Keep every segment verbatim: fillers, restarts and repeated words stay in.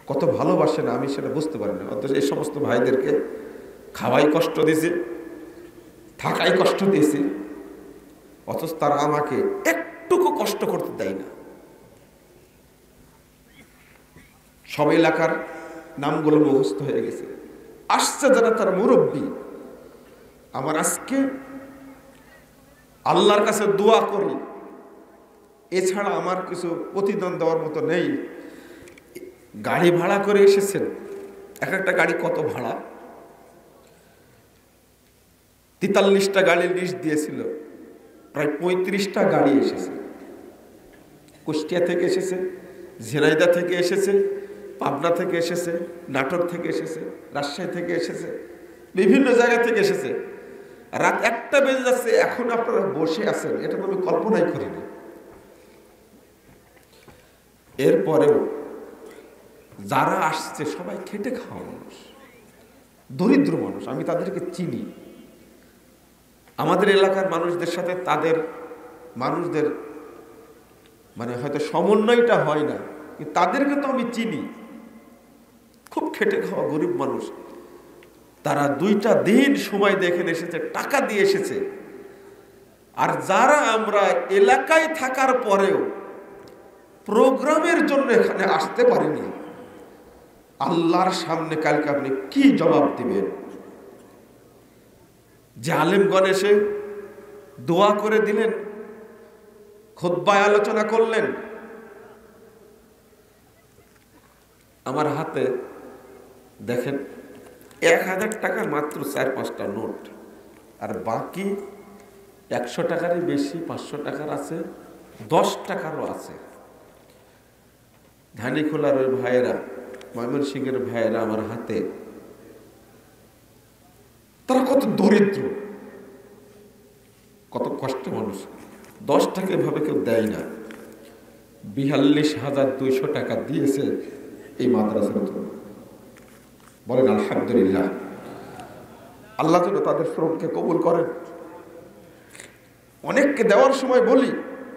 কত ভালোবাসেন আমি সেটা বুঝতে পারি না। অথচ এই সমস্ত ভাইদেরকে খাওয়াই কষ্ট দিয়েছে, থাকাই কষ্ট দিয়েছে, অথচ তারা আমাকে একটুকু কষ্ট করতে দেয় না। সব এলাকার নামগুলো মুখস্থ হয়ে গেছে, আসছে যারা তার মুরব্বী। আমার আজকে আল্লাহর কাছে দোয়া করি, এছাড়া আমার কিছু প্রতিদান দেওয়ার মতো নেই। গাড়ি ভাড়া করে এসেছেন, এক একটা গাড়ি কত ভাড়া, তেতাল্লিশটা গাড়ির লিস্ট দিয়েছিল, প্রায় পঁয়ত্রিশটা গাড়ি এসেছে। কুষ্টিয়া থেকে এসেছে, ঝিনাইদহ থেকে এসেছে, পাবনা থেকে এসেছে, নাটোর থেকে এসেছে, রাজশাহী থেকে এসেছে, বিভিন্ন জায়গা থেকে এসেছে। রাত একটা বেজে যাচ্ছে, এখন আপনারা বসে আছেন, এটা তো আমি কল্পনাই করিনি। এরপরেও যারা আসছে সবাই খেটে খাওয়া মানুষ, দরিদ্র মানুষ, আমি তাদেরকে চিনি। আমাদের এলাকার মানুষদের সাথে তাদের মানুষদের মানে হয়তো সমন্বয়টা হয় না, কিন্তু তাদেরকে তো আমি চিনি। খুব খেটে খাওয়া গরিব মানুষ, তারা দুইটা দিন সময় দেখে এসেছে, টাকা দিয়ে এসেছে। আর যারা আমরা এলাকায় থাকার পরেও প্রোগ্রামের জন্য এখানে আসতে পারিনি, আল্লাহর সামনে কালকে আপনি কি জবাব দিবেন? যে আলেমগণ এসে দোয়া করে দিলেন, খুতবায় আলোচনা করলেন, আমার হাতে দেখেন এক হাজার টাকার মাত্র চার পাঁচটা নোট, আর বাকি একশো টাকারই বেশি, পাঁচশো টাকার আছে, দশ টাকারও আছে। ধানীখোলার ওই ভাইয়েরা, ময়মনসিংহের ভাইয়েরা আমার হাতে, তারা কত দরিদ্র, কত কষ্ট মানুষ, দশ টাকা এভাবে কেউ দেয় না। বিয়াল্লিশ হাজার দুইশো টাকা দিয়েছে এই মাদ্রাসার জন্য। বলেন আলহামদুলিল্লাহ। আল্লাহ যেন তাদের শ্রমকে কবুল করেন। অনেককে দেওয়ার সময় বলি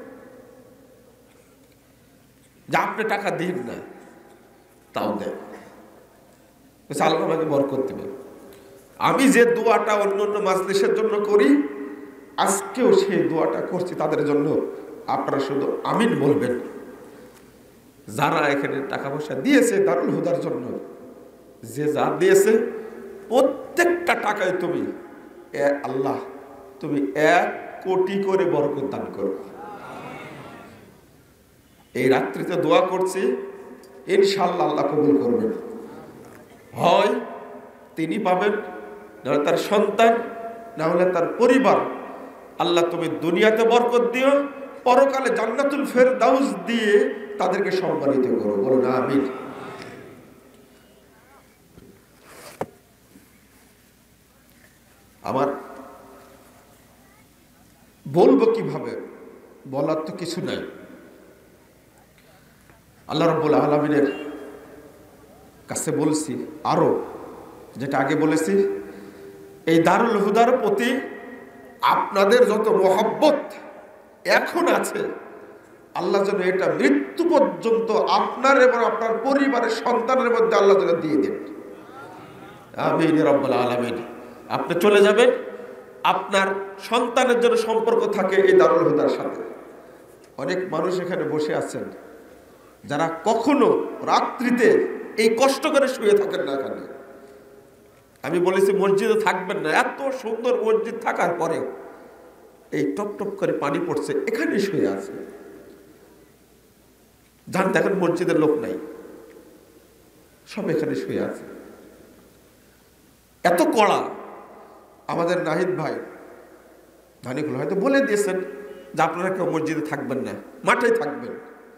যে আপনি টাকা দিন না, তাও দেন, আল্লাহ আমাকে বরকত দেবে। আমি যে দোয়াটা অন্য অন্য মাজলিসের জন্য করি, আজকেও সেই দোয়াটা করছি তাদের জন্য। আপনারা শুধু আমিন বলবেন। যারা এখানে টাকা পয়সা দিয়েছে দারুল হুদার জন্য, যে যা দিয়েছে প্রত্যেকটা টাকায় তুমি আল্লাহ তুমি এক কোটি করে বরকত দান করো। এই রাত্রিতে দোয়া করছি, ইনশাআল্লাহ আল্লাহ কবুল করবেন। হয় তিনি পাবেন, না হলে তার সন্তান, না হলে তার পরিবার। আল্লাহ তুমি দুনিয়াতে বরকত দিও, পরকালে জান্নাতুল ফেরদাউস দিয়ে তাদেরকে সম্মানিত করো। বলুন আমিন। আমার বলবো কিভাবে, বলার তো কিছু নাই। আল্লাহ রাব্বুল আলামিনের কাছে বলছি, আরো যেটা আগে বলেছি, এই দারুল হুদার প্রতি আপনাদের যত মহব্বত এখন আছে, আল্লাহ যেন এটা মৃত্যু পর্যন্ত আপনার এবং আপনার পরিবারের সন্তানের মধ্যে আল্লাহ যেন দিয়ে দেন। আমিন রাব্বুল আলামিন। আপনি চলে যাবেন, আপনার সন্তানের জন্য সম্পর্ক থাকে এই দারুল হুদার সাথে। অনেক মানুষ এখানে বসে আছেন যারা কখনো রাত্রিতে এই কষ্ট করে শুয়ে থাকেন না। এখানে আমি বলেছি মসজিদে থাকবেন না, এত সুন্দর মসজিদ থাকার পরে এই টপ টপ করে পানি পড়ছে, এখানে শুয়ে আছে। যান দেখেন মসজিদের লোক নাই, সব এখানে শুয়ে আছে। এত কড়া। আমাদের নাহিদ ভাই ধানীগুলো হয়তো বলে দিয়েছেন যে আপনারা কেউ মসজিদে থাকবেন না, মাঠে থাকবেন।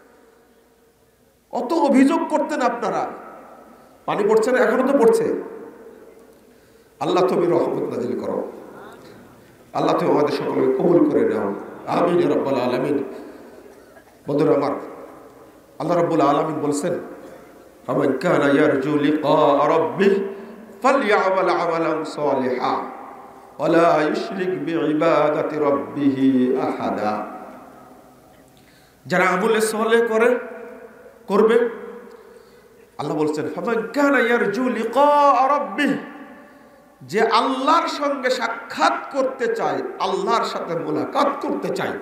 অত অভিযোগ করতেন আপনারা, পানি পড়ছে না, এখনো তো পড়ছে। আল্লাহ তুমি রহমত নাজিল করো, আল্লাহ তুমি আমাদের সকলকে কবুল করে নাও। আমিন ইয়া রাব্বাল আলামিন। বন্ধুরা আমার, আল্লাহ রাব্বুল আলামিন বলছেন, ফামান কানা ইয়ারজু লিকা রাব্বিহি ফালইআমাল আমালান সালিহা ওয়া লা ইউশরিক বিইবাদাতি রাব্বিহি আহাদা। যারা আমলে সালেহ করে করবে, আল্লাহ বলছেন ফামান কানা ইয়ারজু লিকা রাব্বিহ, যে আল্লাহর সঙ্গে সাক্ষাৎ করতে চায়, আল্লাহর সাথে মোলাকাত করতে চায়,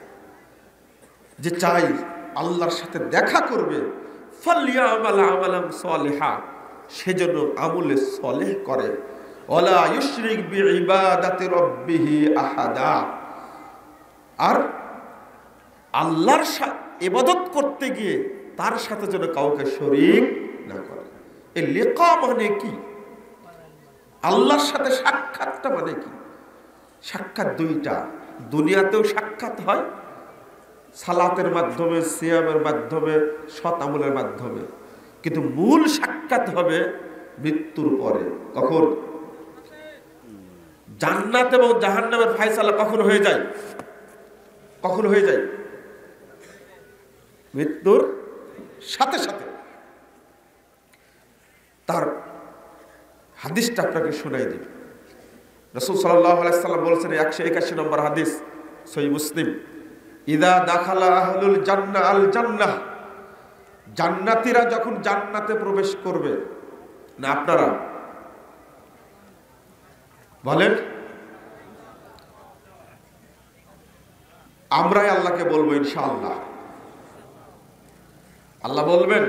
যে চাই আল্লাহর সাথে দেখা করবে, ফালইয়ামাল আমালান সালিহা, সেজন্য আমলে সালেহ করে, ওয়ালা ইউশরিক বিইবাদাতি রাব্বিহি আহাদা, আর আল্লাহর ইবাদত করতে গিয়ে তার সাথে যেন কাউকে শরীক না করে। এই লিকা মানে কি? আল্লাহর সাথে সাক্ষাৎটা মানে কি? সাক্ষাৎ দুইটা, দুনিয়াতেও সাক্ষাৎ হয় সালাতের মাধ্যমে, সিয়ামের মাধ্যমে, সৎ আমলের মাধ্যমে, কিন্তু মূল সাক্ষাৎ হবে মৃত্যুর পরে। কখন? জান্নাত এবং জাহান্নামের ফয়সালা কখন হয়ে যায়? কখন হয়ে যায়? মৃত্যুর সাথে সাথে। তার হাদিসটা আপনাকে শোনাই দিই। রাসূল সাল্লাল্লাহু আলাইহি সাল্লাম বলেছেন, একশো একাশি নম্বর হাদিস, সহিহ মুসলিম, ইদা দাখালা আহলুল জান্নাহ আল জান্নাহ, জান্নাতীরা যখন জান্নাতে প্রবেশ করবে, না আপনারা বলেন? আমরাই আল্লাহকে বলবো ইনশাআল্লাহ। আল্লাহ বলবেন,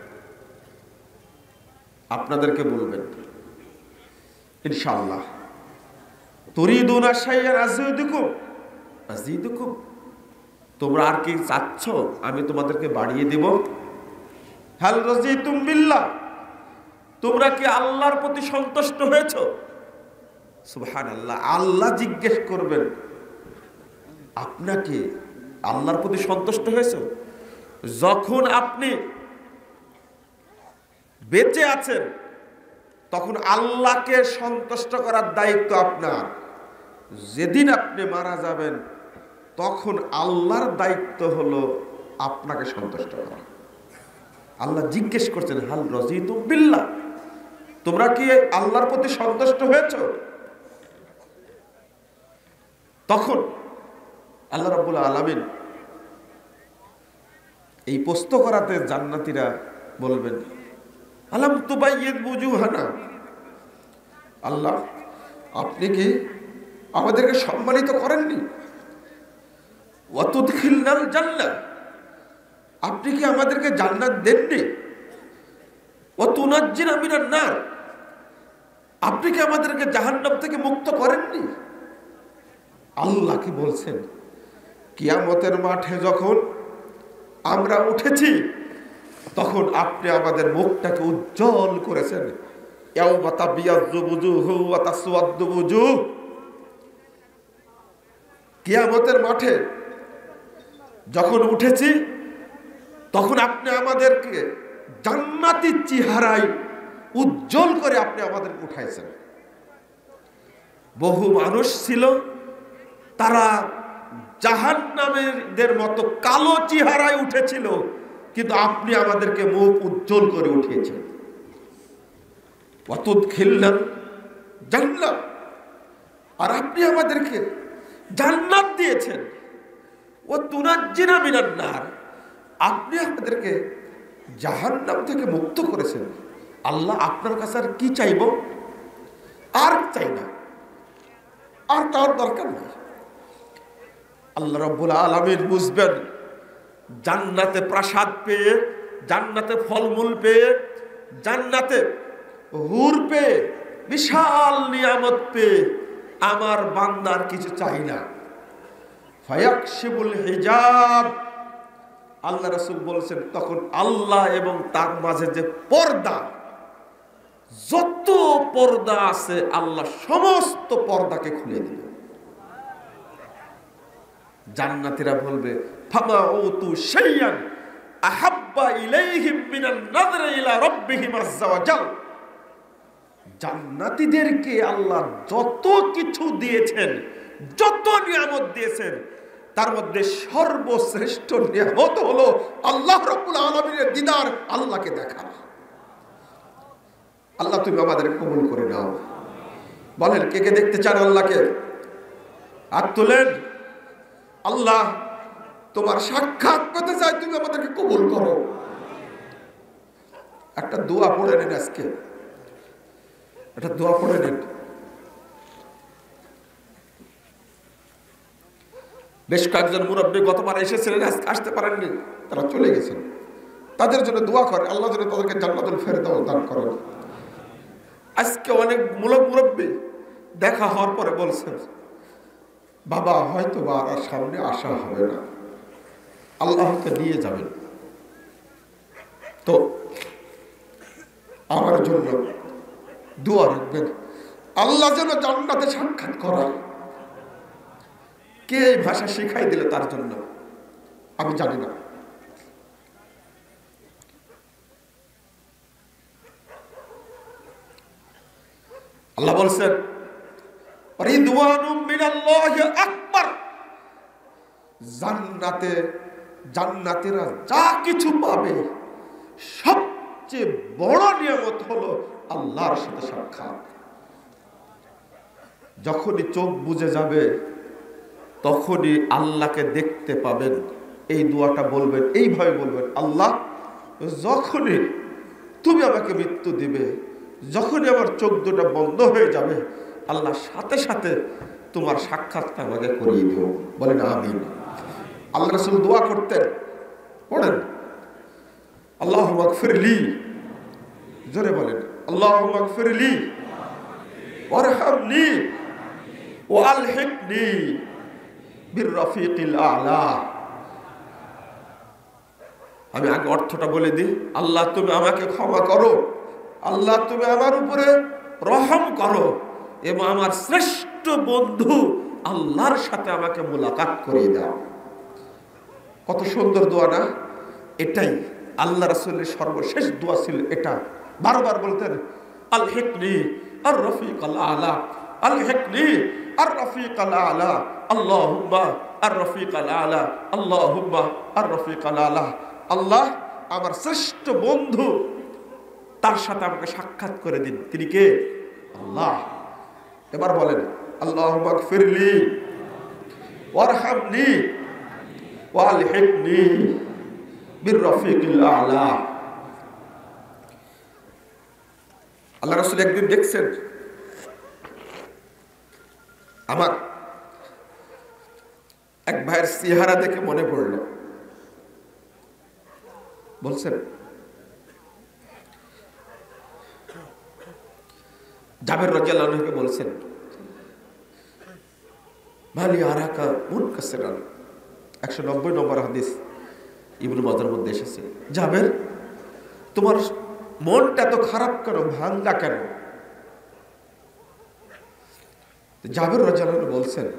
আপনাদেরকে বলবেন ইনশাআল্লাহ, তুরিদুনা শাইআন আযীদুকুম আযীদুকুম, তোমরা আর কি চাচ্ছ আমি তোমাদেরকে বাড়িয়ে দেব? হাল রাযীতুম বিল্লাহ, তোমরা কি আল্লাহর প্রতি সন্তুষ্ট হয়েছো? সুবহানাল্লাহ। আল্লাহ জিজ্ঞেস করবেন, আপনাকে আল্লাহর প্রতি সন্তুষ্ট হয়েছে? যখন আপনি বেঁচে আছেন তখন আল্লাহকে সন্তুষ্ট করার দায়িত্ব আপনার। যেদিন আপনি মারা যাবেন তখন আল্লাহর দায়িত্ব হলো আপনাকে সন্তুষ্ট করা। আল্লাহ জিজ্ঞেস করছেন, হাল রাযীতুম বিল্লাহ, তোমরা কি আল্লাহর প্রতি সন্তুষ্ট হয়েছো? তখন আল্লাহ রাব্বুল আলামিন এই প্রশ্ন করাতে জান্নাতীরা বলবেন, আলাম তুবাইয়িদ বুজুহানা, আল্লাহ আপনি কি আমাদেরকে সম্মানিত করেননি? ওয়া তুদখিলনাল জান্নাহ, আপনি কি আমাদেরকে জান্নাত দেননি? ওয়া তুনাজ্জিনা মিনান নার, আপনি কি আমাদেরকে জাহান্নাম থেকে মুক্ত করেননি? আল্লাহ কি বলছেন, কিয়ামতের মাঠে যখন আমরা উঠেছি তখন আপনি আমাদের মুখটাকে উজ্জ্বল করেছেন। ইয়াউমা তাবিয়াজ্জু বুজুহু ওয়া তাসওয়াদ্দু বুজুহ, কিয়ামতের মাঠে যখন উঠেছি তখন আপনি আমাদেরকে জান্নাতি চেহারায় উজ্জ্বল করে আপনি আমাদেরকে উঠাইছেন। বহু মানুষ ছিল তারা জাহান্নামীদের মতো কালো চেহারায় উঠেছিল, কিন্তু আপনি আমাদেরকে মুখ উজ্জ্বল করে উঠিয়েছেন। ওয়া তুদখিলনাল জান্নাহ, আর আপনি আমাদেরকে জান্নাত দিয়েছেন। ওয়া তুনাজ্জিনা মিনান নার, আপনি আমাদেরকে জাহান্নাম থেকে মুক্ত করেছেন। আল্লাহ আপনার কাছে আর কি চাইব? আর চাই না, আর তার দরকার নেই। আল্লাহ রাব্বুল আলামিন বুঝবেন, জান্নাতে প্রাসাদ পেয়ে, জান্নাতে ফলমূল পেয়ে, জান্নাতে হুর পেয়ে, বিশাল নিয়ামত পেয়ে আমার বান্দার কিছু চাই না। ফায়াকশিবুল হিজাব, আল্লাহ রাসূল বলেছেন তখন আল্লাহ এবং তার মাঝে যে পর্দা, যত পর্দা আছে আল্লাহ সমস্ত পর্দাকে খুলে দিবে। জান্নাতীরা বলবে, ফামা উতু শাইয়ান আহাব্বা ইলাইহিম মিনান নাযরি ইলা রাব্বিহিম আযজা ওয়া জাল, জান্নাতীদেরকে আল্লাহ যত কিছু দিয়েছেন, যত নিয়ামত দিয়েছেন, তার মধ্যে সর্বশ্রেষ্ঠ নিয়ামত হলো আল্লাহ রাব্বুল আলামিনের দিদার, আল্লাহকে দেখা। আল্লাহ তুমি আমাদের কবুল করে নাও। বলেন কে কে দেখতে চান আল্লাহকে? হাত তোলেন। আল্লাহ তোমার সাক্ষাৎ পেতে চাই, তুমি আমাদেরকে কবুল করো। একটা দোয়া পড়ে নেন, আজকে একটা দোয়া পড়ে নেন। বেশ কয়েকজন মুরব্বী গতবার এসেছিলেন, আজকে আসতে পারেননি, তারা চলে গেছেন। তাদের জন্য দোয়া করে আল্লাহ যেন তাদেরকে জান্নাতুল ফেরদাউস দান করেন। আজকে অনেক মূলক মুরব্বী দেখা হওয়ার পরে বলছেন, বাবা হয়তো বা আর সামনে আসা হবে না, আল্লাহকে নিয়ে যাবেন। তো আমার জন্য দোয়া রাখবেন, আল্লাহ যেন জান্নাতে সাক্ষাৎ করায়। কে এই ভাষা শিখাই দিলে তার জন্য আমি জানি না। আল্লাহ বলছেন রিদওয়ানুম মিনাল্লাহি আকবার, জান্নাতে জান্নাতীরা যা কিছু পাবে সবচেয়ে বড় নিয়ামত হলো আল্লাহর সাথে সাক্ষাৎ। যখনই চোখ বুজে যাবে তখনই আল্লাহকে দেখতে পাবেন। এই দোয়াটা বলবেন, এইভাবে বলবেন, আল্লাহ যখনই তুমি আমাকে মৃত্যু দিবে, যখনই আমার চোখ দুটো বন্ধ হয়ে যাবে, আল্লাহ সাথে সাথে তোমার সাক্ষাৎটা আমাকে করিয়ে দিও। বলেন আমিন। আল্লাহ রাসূল দোয়া করতেন, পড়েন আল্লাহুম্মা গফিরলি, জোরে বলেন আল্লাহুম্মা গফিরলি ওয়ারহামনি ওয়ালহিকনি বির রফিকিল আ'লা। আমি আগে অর্থটা বলে দিই। আল্লাহ তুমি আমাকে ক্ষমা করো, আল্লাহ তুমি আমার উপরে রহম করো এবং আমার শ্রেষ্ঠ বন্ধু আল্লাহর সাথে আমাকে মুলাকাত করিয়ে দাও। কত সুন্দর দোয়া না? এটাই আল্লাহ রাসূলের সর্বশেষ দোয়া ছিল এটা। বারবার বলতেন আলহিকনি আর রফিকাল আ'লা, আলহিকনি আর রফিকাল আ'লা, আল্লাহুম্মা আর রফিকাল আ'লা, আল্লাহুম্মা আর রফিকাল আ'লা। আল্লাহ আমার শ্রেষ্ঠ বন্ধু, তার সাথে আমাকে সাক্ষাৎ করে দিন। তিনি কে? আল্লাহ। এবার বলেন আল্লাহুম্মা গফিরলি ওয়ারহামনি ওয়ালহিকনি বির রফিকিল আ'লা। আল্লাহ রাসূল একদিন দেখছেন, আমার এক ভাইয়ের চেহারা দেখে মনে পড়ল, বলছেন জাবের রাদিয়াল্লাহু আনহুকে বলছেন মালি আরাকা মুনকাসিরান, একশো নব্বই নম্বর হাদিস ইবনে মাজার মধ্যে এসেছে। জাবের তোমার মনটা তো খারাপ কেন, ভাঙ্গা কেন? জাবের রাদিয়াল্লাহু আনহু বলছেন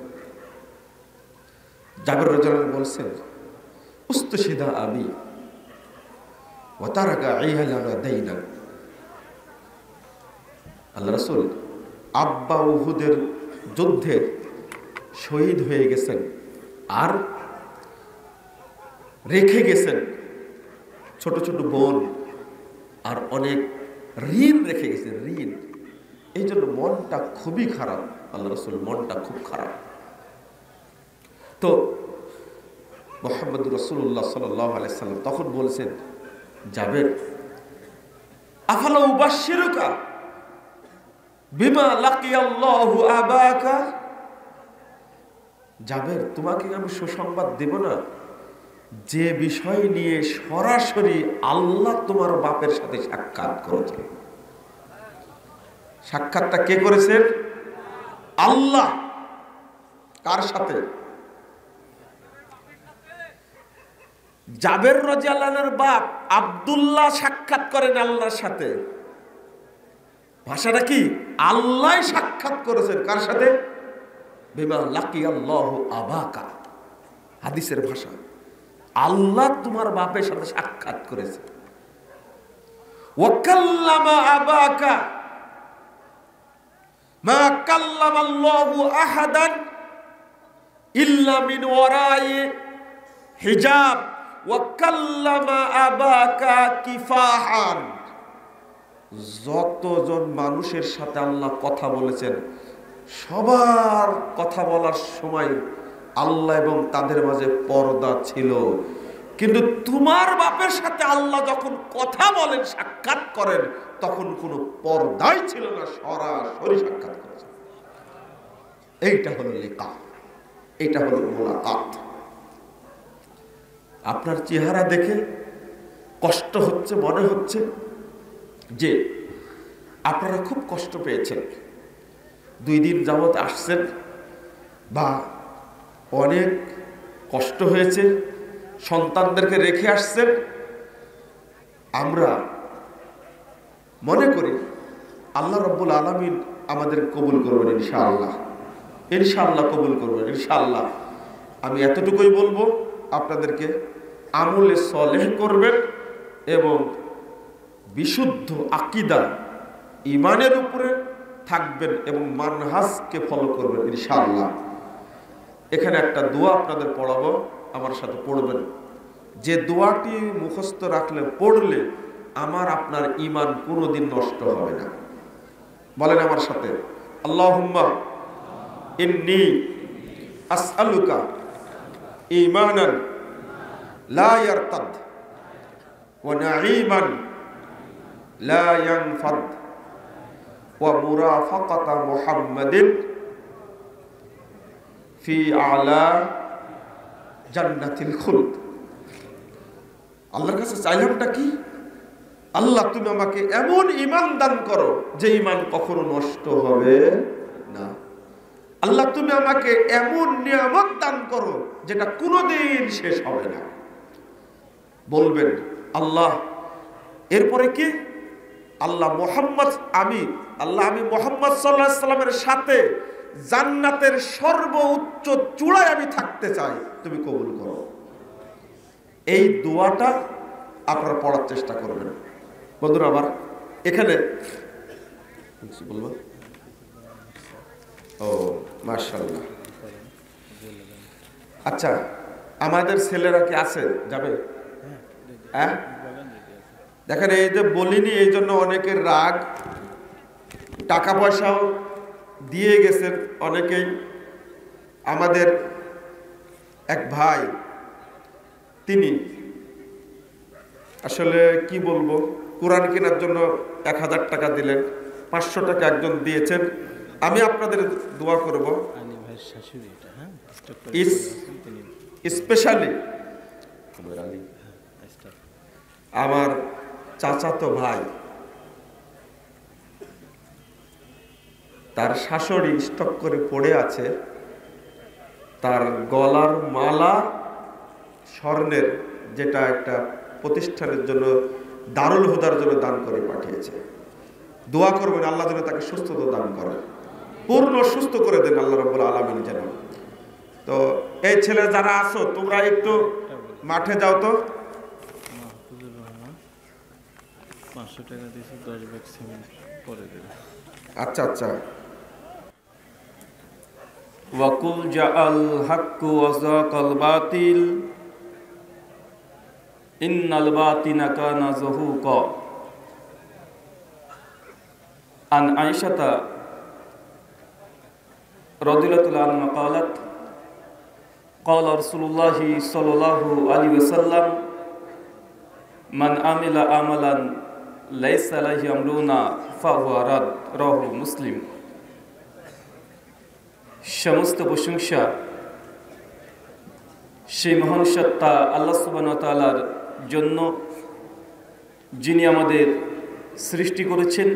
জাবের রাদিয়াল্লাহু আনহু বলছেন উস্তুশিদা আবি ওয়া তারাকা আইয়ালানা দাইনা। আল্লাহ রাসূল আব্বা উহুদের যুদ্ধে শহীদ হয়ে গেছেন আর রেখে গেছেন ছোট ছোট বোন আর অনেক ঋণ রেখে গেছেন, ঋণ। এই জন্য মনটা খুবই খারাপ। আল্লাহ রাসূল মনটা খুব খারাপ। তো মুহাম্মদ রাসূলুল্লাহ সাল্লাল্লাহু আলাইহি সাল্লাম তখন বলছেন জাবের আফালা উবাশশিরুকা বিমা লাকিয়াল্লাহু আবাকা। জাবের তোমাকে আমি সুসংবাদ দেব না যে বিষয় নিয়ে সরাসরি আল্লাহ তোমার বাপের সাথে সাক্ষাৎ করেছে। সাক্ষাৎটা কে করেছেন? আল্লাহ। কার সাথে? জাবের রাদিয়াল্লাহু আনহুর বাপ আব্দুল্লাহ সাক্ষাৎ করেন আল্লাহর সাথে। ভাষাটা কি? আল্লাহ সাক্ষাৎ করেছেন কার সাথে? বিমা লাকিয়াল্লাহু আবাকা। হাদিসের ভাষা আল্লাহ তোমার বাপের সাথে সাক্ষাৎ করেছে। ওয়া কাল্লামা আবাকা মা কাল্লামাল্লাহু আহাদান ইল্লা মিন ওয়ারাই হিজাব ওয়া কাল্লামা আবাকা কিফাহান। যতজন মানুষের সাথে আল্লাহ কথা বলেছেন সবার কথা বলার সময় আল্লাহ এবং তাদের মাঝে পর্দা ছিল। কিন্তু তোমার বাপের সাথে আল্লাহ যখন কথা বলেন, সাক্ষাৎ করেন, তখন কোনো পর্দাই ছিল না, সরাসরি সাক্ষাৎ করেছে। এইটা হলো লিকা, এইটা হলো মুলাকাত। আপনার চেহারা দেখে কষ্ট হচ্ছে, মনে হচ্ছে যে আপনারা খুব কষ্ট পেয়েছেন, দুই দিন যাবৎ আসছেন বা অনেক কষ্ট হয়েছে, সন্তানদেরকে রেখে আসছেন। আমরা মনে করি আল্লাহ রাব্বুল আলামিন আমাদের কবুল করবেন ইনশাআল্লাহ, ইনশাআল্লাহ কবুল করবেন ইনশাআল্লাহ। আমি এতটুকুই বলবো, আপনাদেরকে আমলে সলেহ করবেন এবং বিশুদ্ধ আকীদা ঈমানের উপরে থাকবেন এবং মানহাজকে ফলো করবেন ইনশাআল্লাহ। এখানে একটা দোয়া আপনাদের পড়াবো, আমার সাথে পড়বেন। যে দোয়াটি মুখস্থ রাখলে, পড়লে আমার আপনার ঈমান কোনোদিন নষ্ট হবে না। বলেন আমার সাথে, আল্লাহুম্মা ইন্নী আসআলুকা ঈমানান লা ইয়ারতাদ ওয়া নাঈমান লা ইয়ানফাদ ওয়া মুরাফাকাতা মুহাম্মাদিন ফি আলা জান্নাতিল খুলদ। আল্লাহর কাছে চাইলামটা কি? আল্লাহ তুমি আমাকে এমন ঈমান দান করো যে ঈমান কখনো নষ্ট হবে না। আল্লাহ তুমি আমাকে এমন নিয়ামত দান করো যেটা কোনোদিন শেষ হবে না। বলবেন আল্লাহ, এরপরে কি? আল্লাহ মুহাম্মদ, আমি আল্লাহ আমি মুহাম্মদ সাল্লাল্লাহু আলাইহি সাল্লামের সাথে জান্নাতের সর্বোচ্চ চূড়ায় আমি থাকতে চাই, তুমি কবুল করো। এই দোয়াটা আপনারা পড়ার চেষ্টা করবেন বন্ধুরা। আবার এখানে বলবো, ও মাশাআল্লাহ। আচ্ছা, আমাদের ছেলেরা কি আছে, যাবে? হ্যাঁ, দেখেন এই যে বলিনি, এই জন্য অনেকের রাগ, টাকা পয়সাও দিয়ে গেছেন অনেকেই। আমাদের এক ভাই, তিনি আসলে কি বলবো, কোরআন কেনার জন্য এক হাজার টাকা দিলেন, পাঁচশো টাকা একজন দিয়েছেন। আমি আপনাদের দোয়া করব, স্পেশালি আমার চাচাতো ভাই, তার শাশুড়ি স্টক করে পড়ে আছে, তার গলার মালা স্বর্ণের, যেটা একটা প্রতিষ্ঠানের জন্য, দারুল হুদার জন্য দান করে পাঠিয়েছে। দোয়া করবেন আল্লাহ যেন তাকে সুস্থতা দান করে, পূর্ণ সুস্থ করে দেন আল্লাহ রাব্বুল আলামিন যেন। তো এই ছেলে যারা আছো, তোমরা একটু মাঠে যাও তো। পাঁচশো টাকা দিয়েছি, দশ ব্যাগ সিমেন্ট করে দেবে। আচ্ছা আচ্ছা। ওয়াকুল জাআল হাক্কু ওয়া যাকাল বাতিল ইন্নাল বাতিনা কানা যাহুকা। আন আয়েশাতা রাদিয়াল্লাহু আনহা قالت قال رسول الله صلى الله عليه وسلم من عمل عملا ليس عليه امرنا فهو رد রাহু মুসলিম। সমস্ত প্রশংসা সেই মহান সত্তা আল্লাহ সুবহানাহু ওয়া তাআলার জন্য, যিনি আমাদের সৃষ্টি করেছেন।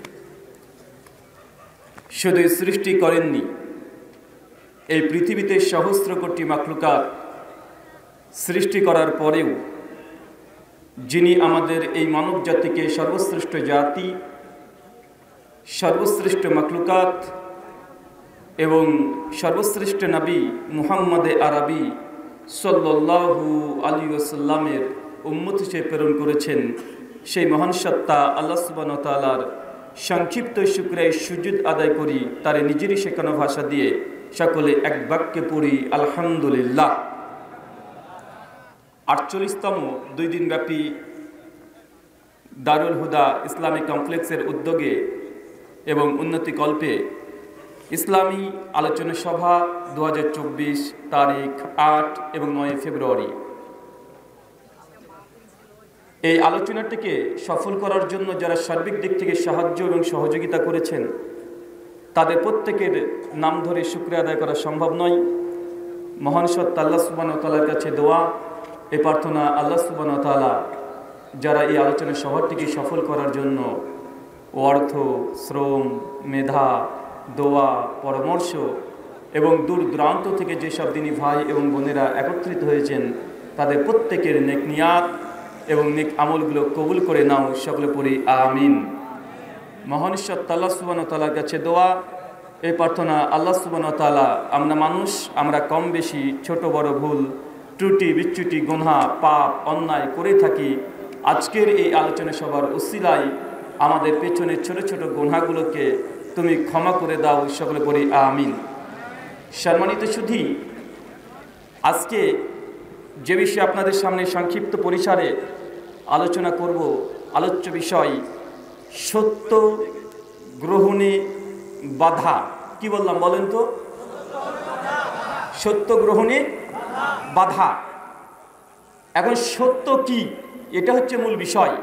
শুধু সৃষ্টি করেননি, এই পৃথিবীতে সহস্র কোটি মাখলুকাত সৃষ্টি করার পরেও যিনি আমাদের এই মানব জাতিকে সর্বশ্রেষ্ঠ জাতি, সর্বশ্রেষ্ঠ মাখলুকাত এবং সর্বশ্রেষ্ঠ নবী মুহাম্মদে আরবি সাল্লাল্লাহু আলাইহি ওয়াসাল্লামের উম্মত হিসেবে প্রেরণ করেছেন, সেই মহান সত্তা আল্লাহ সুবহানাহু ওয়া তাআলার সংক্ষিপ্ত শুকরিয়া সুজুদ আদায় করি, তার নিজেরই শেখানো ভাষা দিয়ে সকলে এক বাক্যে পড়ি আলহামদুলিল্লাহ। আটচল্লিশতম দুই দিনব্যাপী দারুল হুদা ইসলামিক কমপ্লেক্সের উদ্যোগে এবং উন্নতিকল্পে ইসলামী আলোচনা সভা দু হাজার চব্বিশ তারিখ আট এবং নয় ফেব্রুয়ারি এই আলোচনাটিকে সফল করার জন্য যারা সার্বিক দিক থেকে সাহায্য এবং সহযোগিতা করেছেন তাদের প্রত্যেকের নাম ধরে শুকরিয়া আদায় করা সম্ভব নয়। মহান সত্তা আল্লাহ সুবহানাহু ওয়া তাআলার কাছে দোয়া, এই প্রার্থনা আল্লাহ সুবহানাহু ওয়া তাআলা যারা এই আলোচনা সভাটিকে সফল করার জন্য অর্থ, শ্রম, মেধা, দোয়া, পরামর্শ এবং দূর দূরান্ত থেকে যেসব দিনী ভাই এবং বোনেরা একত্রিত হয়েছেন তাদের প্রত্যেকের নেক নিয়াত এবং নেক আমলগুলো কবুল করে নাও, সকলে পড়ি আমিন। মহান সত্তা আল্লাহ সুবহানাহু ওয়া তাআলার কাছে দোয়া, এই প্রার্থনা আল্লাহ সুবহানাহু ওয়া তাআলা আমরা মানুষ, আমরা কম বেশি ছোট বড় ভুল ত্রুটি বিচ্যুতি গুনাহ পাপ অন্যায় করে থাকি। আজকের এই আলোচনা সভার উসিলায় আমাদের পেছনের ছোট ছোট গুনাহগুলোকে তুমি ক্ষমা করে দাও, সকলে পড়ি আমিন। সম্মানিত সুধী, আজকে যে বিষয়ে আপনাদের সামনে সংক্ষিপ্ত পরিসরে আলোচনা করব, আলোচ্য বিষয় সত্য গ্রহণে বাধা। কি বললাম বলেন তো? সত্য গ্রহণে বাধা। এখন সত্য কি, এটা হচ্ছে মূল বিষয়।